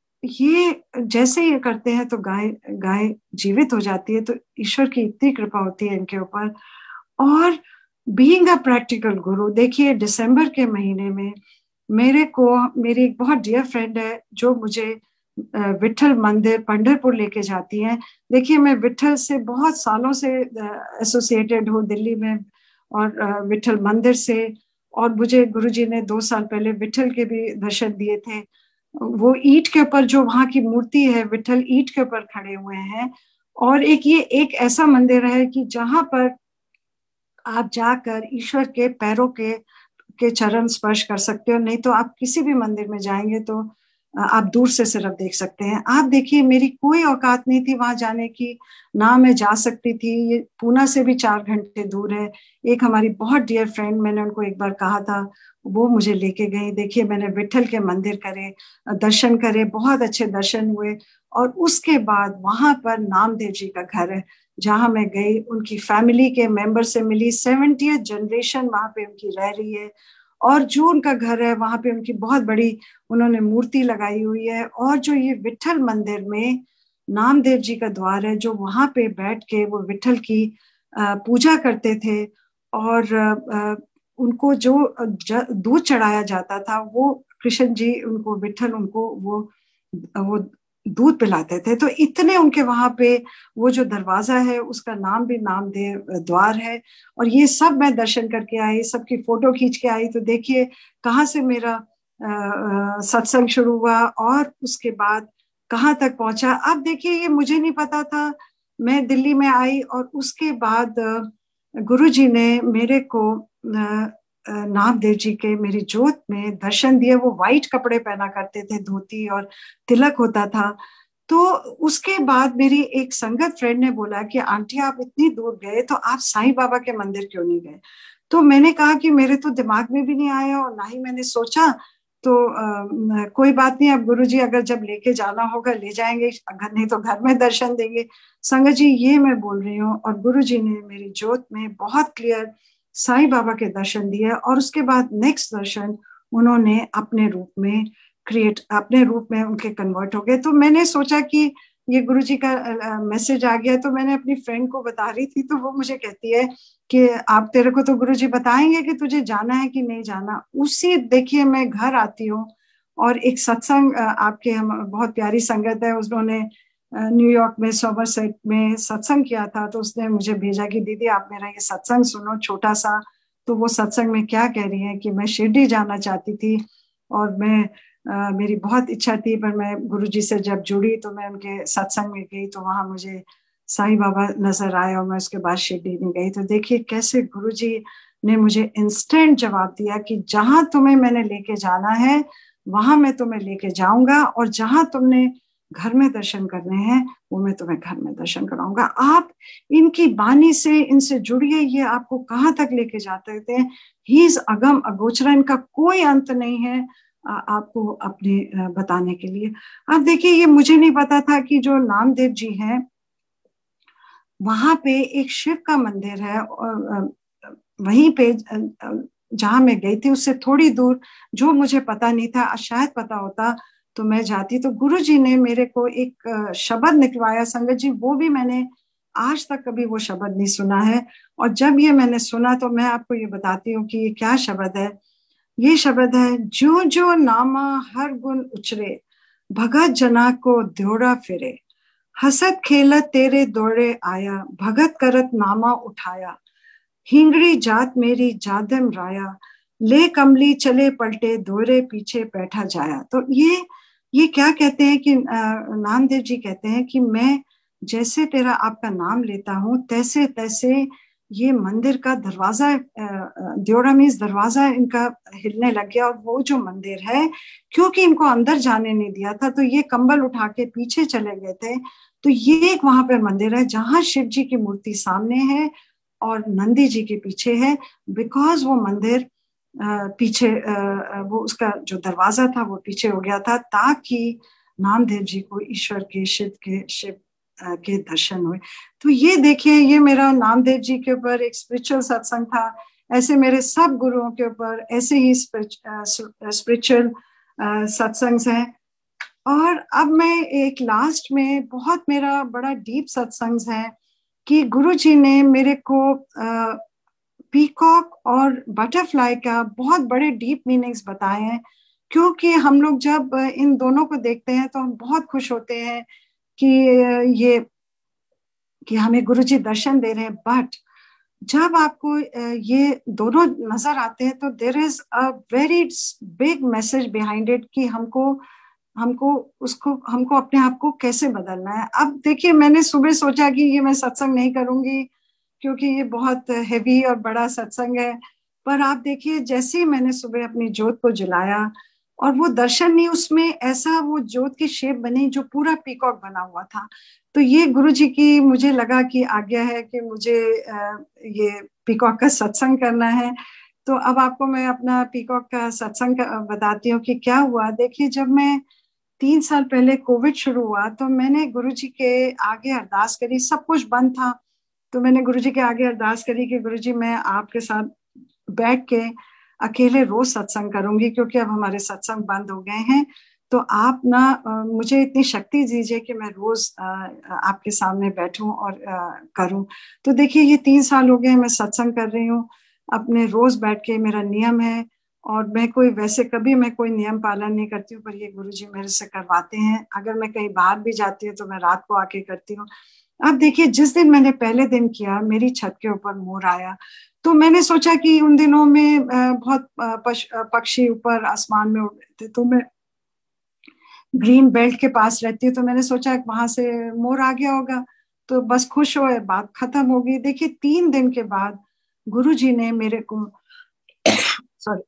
ये जैसे ये करते हैं तो गाय गाय जीवित हो जाती है। तो ईश्वर की इतनी कृपा होती है इनके ऊपर। और बीइंग अ प्रैक्टिकल गुरु, देखिए दिसंबर के महीने में मेरे को, मेरी एक बहुत डियर फ्रेंड है जो मुझे विठल मंदिर पंढरपुर लेके जाती हैं। देखिए मैं विठल से बहुत सालों से एसोसिएटेड हूँ दिल्ली में, और विठल मंदिर से। और मुझे गुरुजी ने 2 साल पहले विठल के भी दर्शन दिए थे। वो ईंट के ऊपर जो वहां की मूर्ति है, विठल ईंट के ऊपर खड़े हुए हैं। और ये एक ऐसा मंदिर है कि जहां पर आप जाकर ईश्वर के पैरों के चरण स्पर्श कर सकते हो, नहीं तो आप किसी भी मंदिर में जाएंगे तो आप दूर से सिर्फ देख सकते हैं। आप देखिए मेरी कोई औकात नहीं थी वहां जाने की, ना मैं जा सकती थी, ये पूना से भी 4 घंटे दूर है। एक हमारी बहुत डियर फ्रेंड, मैंने उनको एक बार कहा था, वो मुझे लेके गई। देखिए मैंने विठल के मंदिर करे, दर्शन करे, बहुत अच्छे दर्शन हुए। और उसके बाद वहां पर नामदेव जी का घर है जहां मैं गई, उनकी फैमिली के मेंबर से मिली, 70th जनरेशन वहां पे उनकी रह रही है। और जो उनका घर है वहां पे उनकी बहुत बड़ी उन्होंने मूर्ति लगाई हुई है। और जो ये विठल मंदिर में नामदेव जी का द्वार है, जो वहां पे बैठ के वो विठल की पूजा करते थे। और उनको जो दूध चढ़ाया जाता था, वो कृष्ण जी उनको, विठल उनको वो दूध पिलाते थे। तो इतने उनके वहां पे, वो जो दरवाजा है उसका नाम भी नामदेव द्वार है। और ये सब मैं दर्शन करके आई, सबकी फोटो खींच के आई। तो देखिए कहाँ से मेरा सत्संग शुरू हुआ और उसके बाद कहाँ तक पहुंचा। अब देखिए ये मुझे नहीं पता था। मैं दिल्ली में आई और उसके बाद गुरुजी ने मेरे को नामदेव जी के मेरी जोत में दर्शन दिए। वो वाइट कपड़े पहना करते थे, धोती और तिलक होता था। तो उसके बाद मेरी एक संगत फ्रेंड ने बोला कि आंटी आप इतनी दूर गए तो आप साईं बाबा के मंदिर क्यों नहीं गए। तो मैंने कहा कि मेरे तो दिमाग में भी नहीं आया और ना ही मैंने सोचा। तो कोई बात नहीं, अब गुरुजी अगर जब लेके जाना होगा ले जाएंगे, अगर नहीं तो घर में दर्शन देंगे। संगत जी ये मैं बोल रही हूँ, और गुरुजी ने मेरी जोत में बहुत क्लियर साईं बाबा के दर्शन दिए। और उसके बाद नेक्स्ट दर्शन उन्होंने अपने रूप में अपने रूप में उनके कन्वर्ट हो गए। तो मैंने सोचा कि ये गुरुजी का मैसेज आ गया। तो मैंने अपनी फ्रेंड को बता रही थी, तो वो मुझे कहती है कि आप, तेरे को तो गुरुजी बताएंगे कि तुझे जाना है कि नहीं जाना। उसी देखिए मैं घर आती हूँ और एक सत्संग, आपके हम बहुत प्यारी संगत है, उन्होंने न्यूयॉर्क में सोमरसेट में सत्संग किया था। तो उसने मुझे भेजा कि दीदी आप मेरा ये सत्संग सुनो छोटा सा। तो वो सत्संग में क्या कह रही है कि मैं शिरडी जाना चाहती थी और मैं मेरी बहुत इच्छा थी, पर मैं गुरुजी से जब जुड़ी तो मैं उनके सत्संग में गई तो वहां मुझे साईं बाबा नजर आए और मैं उसके बाद शिरडी में गई। तो देखिए कैसे गुरुजी ने मुझे इंस्टेंट जवाब दिया कि जहां तुम्हें मैंने लेके जाना है वहां मैं तुम्हें लेके जाऊंगा, और जहां तुमने घर में दर्शन करने हैं, वो मैं तुम्हें घर में दर्शन कराऊंगा। आप इनकी बानी से, इनसे जुड़िए, ये आपको कहाँ तक लेके जाते थे। ही इज अगम अगोचरा, इनका कोई अंत नहीं है आपको अपने बताने के लिए। अब देखिए, ये मुझे नहीं पता था कि जो नामदेव जी हैं, वहां पे एक शिव का मंदिर है, और वहीं पे जहां मैं गई थी उससे थोड़ी दूर, जो मुझे पता नहीं था, शायद पता होता तो मैं जाती। तो गुरु जी ने मेरे को एक शब्द निकलवाया संगत जी, वो भी मैंने आज तक कभी वो शब्द नहीं सुना है। और जब ये मैंने सुना तो मैं आपको ये बताती हूँ कि ये क्या शब्द है। ये शब्द है, जो जो नामा हर गुण उचरे, भगत जना को द्योड़ा फिरे, हसत खेलत तेरे दौड़े आया, भगत करत नामा उठाया, हिंगड़ी जात मेरी जादम राया, ले कमली चले पलटे दोरे पीछे बैठा जाया। तो ये क्या कहते हैं कि नामदेव जी कहते हैं कि मैं जैसे तेरा आपका नाम लेता हूं, तैसे तैसे ये मंदिर का दरवाजा, द्योड़ा मीन्स दरवाजा, इनका हिलने लग गया। और वो जो मंदिर है, क्योंकि इनको अंदर जाने नहीं दिया था, तो ये कंबल उठा के पीछे चले गए थे। तो ये एक वहां पर मंदिर है जहां शिव जी की मूर्ति सामने है और नंदी जी के पीछे है। बिकॉज वो मंदिर पीछे, वो उसका जो दरवाजा था वो पीछे हो गया था, ताकि नामदेव जी को ईश्वर के, शिव के दर्शन हुए। तो ये देखिए, ये मेरा नामदेव जी के ऊपर एक स्पिरिचुअल सत्संग था। ऐसे मेरे सब गुरुओं के ऊपर ऐसे ही स्पिरिचुअल सत्संग हैं। और अब मैं एक लास्ट में, बहुत मेरा बड़ा डीप सत्संग है कि गुरु जी ने मेरे को पीकॉक और बटरफ्लाई का बहुत बड़े डीप मीनिंग्स बताए हैं। क्योंकि हम लोग जब इन दोनों को देखते हैं तो हम बहुत खुश होते हैं कि ये कि हमें गुरु जी दर्शन दे रहे हैं। बट जब आपको ये दोनों नजर आते हैं तो there is a very big message behind it, कि हमको हमको हमको अपने आप को कैसे बदलना है। अब देखिए, मैंने सुबह सोचा कि ये मैं सत्संग नहीं करूंगी क्योंकि ये बहुत हेवी और बड़ा सत्संग है। पर आप देखिए, जैसे ही मैंने सुबह अपनी जोत को जलाया और वो दर्शन नहीं, उसमें ऐसा वो जोत की शेप बनी जो पूरा पीकॉक बना हुआ था। तो ये गुरु जी की मुझे लगा कि आज्ञा है कि मुझे ये पीकॉक का सत्संग करना है। तो अब आपको मैं अपना पीकॉक का सत्संग बताती हूँ कि क्या हुआ। देखिए, जब मैं 3 साल पहले कोविड शुरू हुआ तो मैंने गुरु जी के आगे अरदास करी, सब कुछ बंद था। तो मैंने गुरु जी के आगे अरदास करी कि गुरु जी, मैं आपके साथ बैठ के अकेले रोज सत्संग करूंगी, क्योंकि अब हमारे सत्संग बंद हो गए हैं। तो आप ना मुझे इतनी शक्ति दीजिए कि मैं रोज आपके सामने बैठूं और करूं। तो देखिए, ये 3 साल हो गए मैं सत्संग कर रही हूँ अपने, रोज बैठ के, मेरा नियम है। और मैं कोई, वैसे कभी मैं कोई नियम पालन नहीं करती हूँ, पर ये गुरुजी मेरे से करवाते हैं। अगर मैं कहीं बाहर भी जाती हूँ तो मैं रात को आके करती हूँ। अब देखिए, जिस दिन मैंने पहले दिन किया, मेरी छत के ऊपर मोर आया। तो मैंने सोचा कि उन दिनों में बहुत पक्षी ऊपर आसमान में उड़ रहे थे, तो मैं ग्रीन बेल्ट के पास रहती हूँ, तो मैंने सोचा वहां से मोर आ गया होगा, तो बस खुश हुए, बात खत्म हो गई। देखिए, 3 दिन के बाद गुरु जी ने मेरे को सॉरी,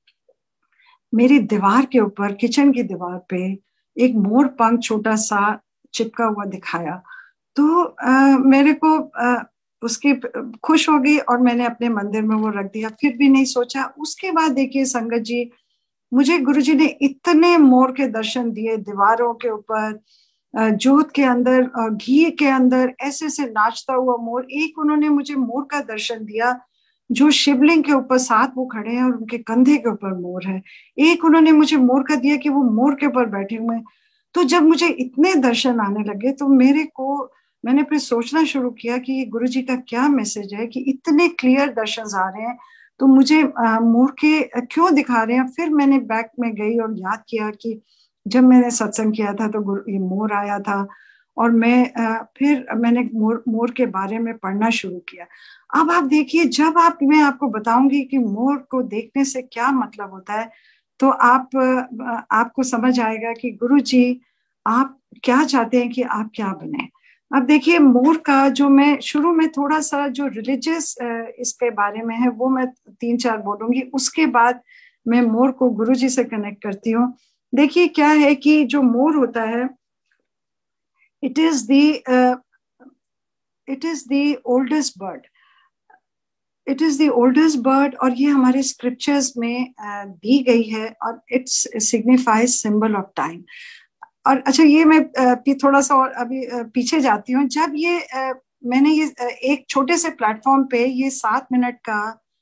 मेरी दीवार के ऊपर, किचन की दीवार पे एक मोर पंख छोटा सा चिपका हुआ दिखाया। तो मेरे को उसकी खुश हो गई और मैंने अपने मंदिर में वो रख दिया, फिर भी नहीं सोचा। उसके बाद देखिए संगत जी, मुझे गुरुजी ने इतने मोर के दर्शन दिए दीवारों के ऊपर, जोत के अंदर, घी के अंदर, ऐसे ऐसे नाचता हुआ मोर। एक उन्होंने मुझे मोर का दर्शन दिया जो शिवलिंग के ऊपर 7 वो खड़े हैं और उनके कंधे के ऊपर मोर है। एक उन्होंने मुझे मोर का दिया कि वो मोर के ऊपर बैठे हुए हैं। तो जब मुझे इतने दर्शन आने लगे तो मैंने फिर सोचना शुरू किया कि ये गुरु जी का क्या मैसेज है कि इतने क्लियर दर्शन आ रहे हैं, तो मुझे मोर के क्यों दिखा रहे हैं। फिर मैंने बैक में गई और याद किया कि जब मैंने सत्संग किया था तो ये मोर आया था। और फिर मैंने मोर के बारे में पढ़ना शुरू किया। अब आप देखिए, जब मैं आपको बताऊंगी कि मोर को देखने से क्या मतलब होता है, तो आपको समझ आएगा कि गुरु जी आप क्या चाहते हैं कि आप क्या बने। अब देखिए, मोर का जो मैं शुरू में थोड़ा सा जो रिलीजियस इसके बारे में है वो मैं 3-4 बोलूंगी, उसके बाद मैं मोर को गुरु जी से कनेक्ट करती हूँ। देखिए, क्या है कि जो मोर होता है It is the oldest bird. It is the oldest bird, और ये हमारे स्क्रिप्चर्स में दी गई है, और it's signifies symbol of time. और अच्छा, ये मैं थोड़ा सा और अभी पीछे जाती हूँ. जब ये मैंने ये एक छोटे से प्लेटफॉर्म पे ये 7 मिनट का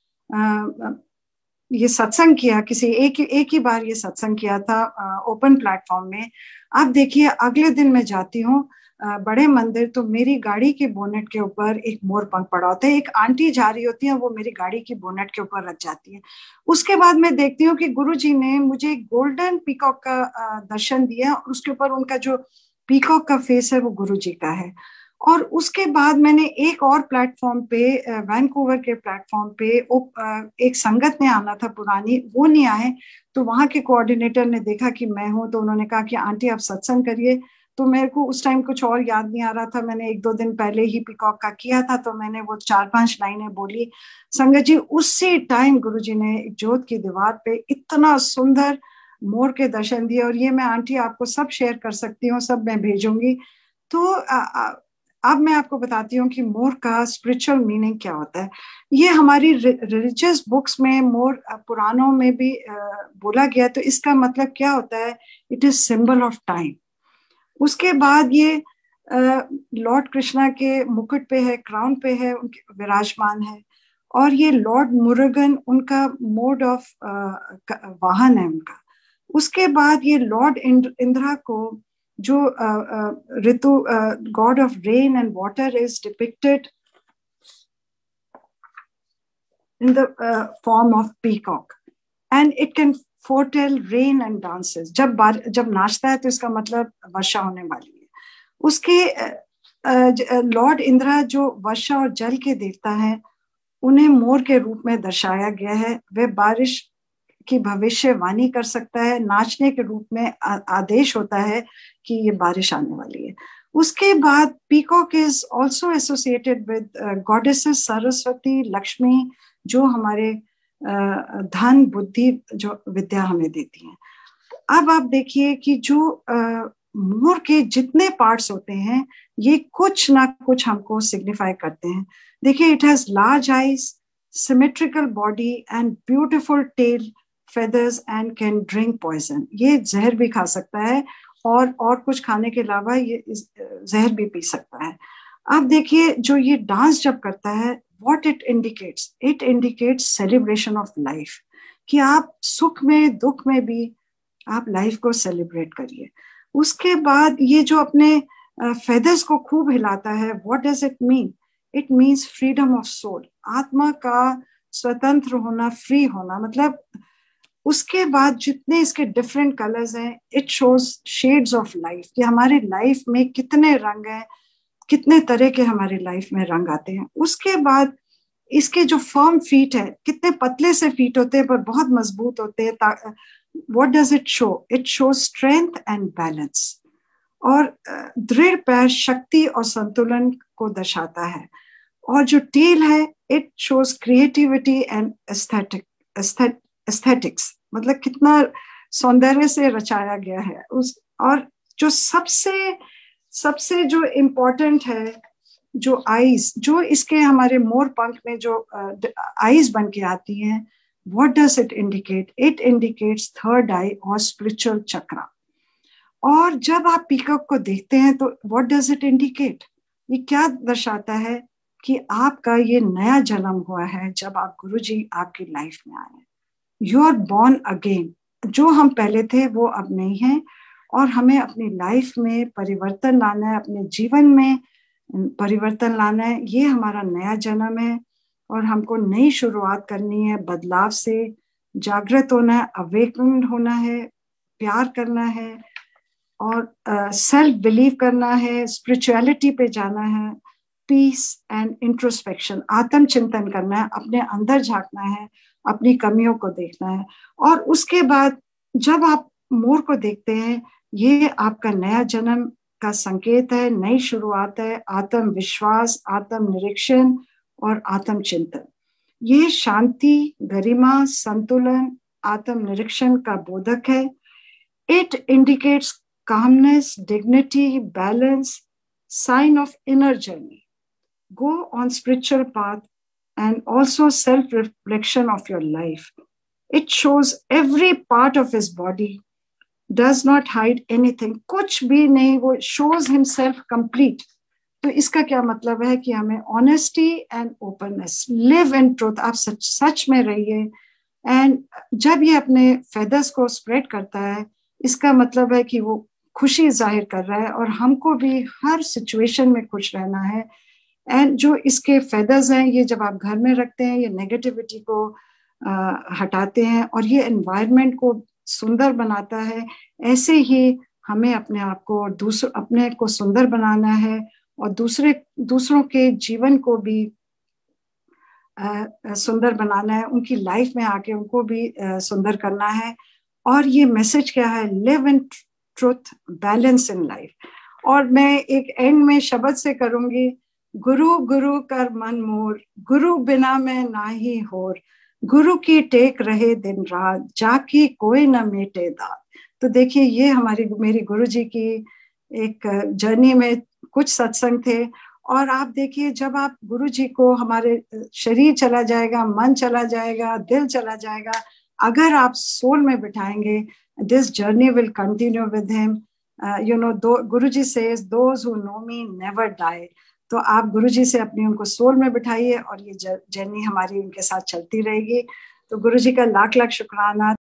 ये सत्संग किया, किसी एक ही बार ये सत्संग किया था ओपन प्लेटफॉर्म में. आप देखिए, अगले दिन मैं जाती हूँ बड़े मंदिर, तो मेरी गाड़ी के बोनेट के ऊपर एक मोर पंख पड़ा होता है. एक आंटी जा रही होती है, वो मेरी गाड़ी की बोनेट के ऊपर रख जाती है. उसके बाद मैं देखती हूँ कि गुरुजी ने मुझे गोल्डन पीकॉक का दर्शन दिया, और उसके ऊपर उनका जो पीकॉक का फेस है वो गुरुजी का है. और उसके बाद मैंने एक और प्लेटफॉर्म पे, वैंकूवर के प्लेटफॉर्म पे, एक संगत ने आना था पुरानी, वो नहीं आए. तो वहां के कोऑर्डिनेटर ने देखा कि मैं हूं, तो उन्होंने कहा कि आंटी आप सत्संग करिए. तो मेरे को उस टाइम कुछ और याद नहीं आ रहा था, मैंने 1-2 दिन पहले ही पीकॉक का किया था, तो मैंने वो 4-5 लाइनें बोली. संगत जी, उसी टाइम गुरुजी ने जोत की दीवार पे इतना सुंदर मोर के दर्शन दिए. और ये मैं आंटी आपको सब शेयर कर सकती हूँ, सब मैं भेजूंगी. तो अब मैं आपको बताती हूँ कि मोर का स्पिरिचुअल मीनिंग क्या होता है. ये हमारी रिलीजियस बुक्स में मोर पुराणों में भी बोला गया. तो इसका मतलब क्या होता है? It is symbol of time. उसके बाद ये लॉर्ड कृष्णा के मुकुट पे है, क्राउन पे है, उनके विराजमान है. और ये लॉर्ड मुरुगन, उनका मोड ऑफ वाहन है उनका. उसके बाद ये लॉर्ड इंद्रा को, जो ऋतु, god of rain and water, is depicted in the form of peacock, and it can foretell rain and dances. जब नाचता है तो इसका मतलब वर्षा होने वाली है. उसके लॉर्ड इंद्रा जो वर्षा और जल के देवता हैं, उन्हें मोर के रूप में दर्शाया गया है. वे बारिश की भविष्यवाणी कर सकता है. नाचने के रूप में आदेश होता है कि ये बारिश आने वाली है. उसके बाद peacock is also associated with goddesses Saraswati, Lakshmi, जो हमारे धन, बुद्धि, जो विद्या हमें देती हैं. अब आप देखिए कि जो मोर के जितने पार्ट्स होते हैं, ये कुछ ना कुछ हमको सिग्निफाई करते हैं. देखिए, it has large eyes, symmetrical body and beautiful tail, feathers, and can drink poison. ये जहर भी खा सकता है, और कुछ खाने के अलावा ये जहर भी पी सकता है. अब देखिए, जो ये डांस जब करता है, what it indicates celebration of life, कि आप सुख में दुख में भी आप लाइफ को सेलिब्रेट करिए. उसके बाद ये जो अपने फेदर्स को खूब हिलाता है, what does it mean? It means freedom of soul, आत्मा का स्वतंत्र होना, फ्री होना. मतलब उसके बाद जितने इसके डिफरेंट कलर्स हैं, it shows shades of life, कि हमारी लाइफ में कितने रंग हैं, कितने तरह के हमारी लाइफ में रंग आते हैं. उसके बाद इसके जो फर्म फीट है, कितने पतले से फीट होते हैं पर बहुत मजबूत होते हैं. What does it show? It shows strength and balance. और दृढ़ पैर शक्ति और संतुलन को दर्शाता है. और जो टेल है, it shows creativity and aesthetics, मतलब कितना सौंदर्य से रचाया गया है. और जो सबसे जो इम्पोर्टेंट है, जो आईज, जो इसके हमारे मोर पंख में जो आईज बन के आती हैं, what does it indicate? It indicates third eye और स्पिरिचुअल चक्रा. और जब आप पीकॉक को देखते हैं तो व्हाट डज इट इंडिकेट? ये क्या दर्शाता है? कि आपका ये नया जन्म हुआ है, जब आप गुरुजी आपकी लाइफ में आए. You are born again. जो हम पहले थे वो अब नहीं है, और हमें अपनी लाइफ में परिवर्तन लाना है, अपने जीवन में परिवर्तन लाना है. ये हमारा नया जन्म है, और हमको नई शुरुआत करनी है. बदलाव से जागृत होना है, अवेकन्ड होना है, प्यार करना है, और सेल्फ बिलीव करना है, स्पिरिचुअलिटी पे जाना है, पीस एंड इंट्रोस्पेक्शन, आत्मचिंतन करना है, अपने अंदर झांकना है, अपनी कमियों को देखना है. और उसके बाद जब आप मोर को देखते हैं, ये आपका नया जन्म का संकेत है, नई शुरुआत है, आत्मविश्वास, आत्मनिरीक्षण और आत्मचिंतन. ये शांति, गरिमा, संतुलन, आत्मनिरीक्षण का बोधक है. It indicates calmness, dignity, balance, sign of inner journey. Go on spiritual path and also self-reflection of your life. It shows every part of his body, does not hide anything. कुछ भी नहीं, वो shows himself complete. तो इसका क्या मतलब है कि हमें honesty and openness, live in truth, आप सच में रहिए. एंड जब ये अपने फेदर्स को स्प्रेड करता है, इसका मतलब है कि वो खुशी जाहिर कर रहा है, और हमको भी हर सिचुएशन में खुश रहना है. एंड जो इसके फेदर्स हैं, ये जब आप घर में रखते हैं, ये नेगेटिविटी को हटाते हैं और ये एनवायरनमेंट को सुंदर बनाता है. ऐसे ही हमें अपने आप को और अपने को सुंदर बनाना है, और दूसरों के जीवन को भी सुंदर बनाना है, उनकी लाइफ में आके उनको भी सुंदर करना है. और ये मैसेज क्या है? Live in truth, balance in life. और मैं एक एंड में शब्द से करूंगी, गुरु गुरु कर मन मोर, गुरु बिना मैं ना ही होर, गुरु की टेक रहे दिन रात, जाकी कोई न मेटे दात. तो देखिए, ये मेरी गुरु जी की एक जर्नी में कुछ सत्संग थे. और आप देखिए, जब आप गुरु जी को, हमारे शरीर चला जाएगा, मन चला जाएगा, दिल चला जाएगा, अगर आप सोल में बिठाएंगे, this journey will continue with him. Guru ji says, those who know me never die. तो आप गुरु जी से अपनी उनको सोल में बिठाइए, और ये जर्नी हमारी उनके साथ चलती रहेगी. तो गुरु जी का लाख लाख शुक्राना.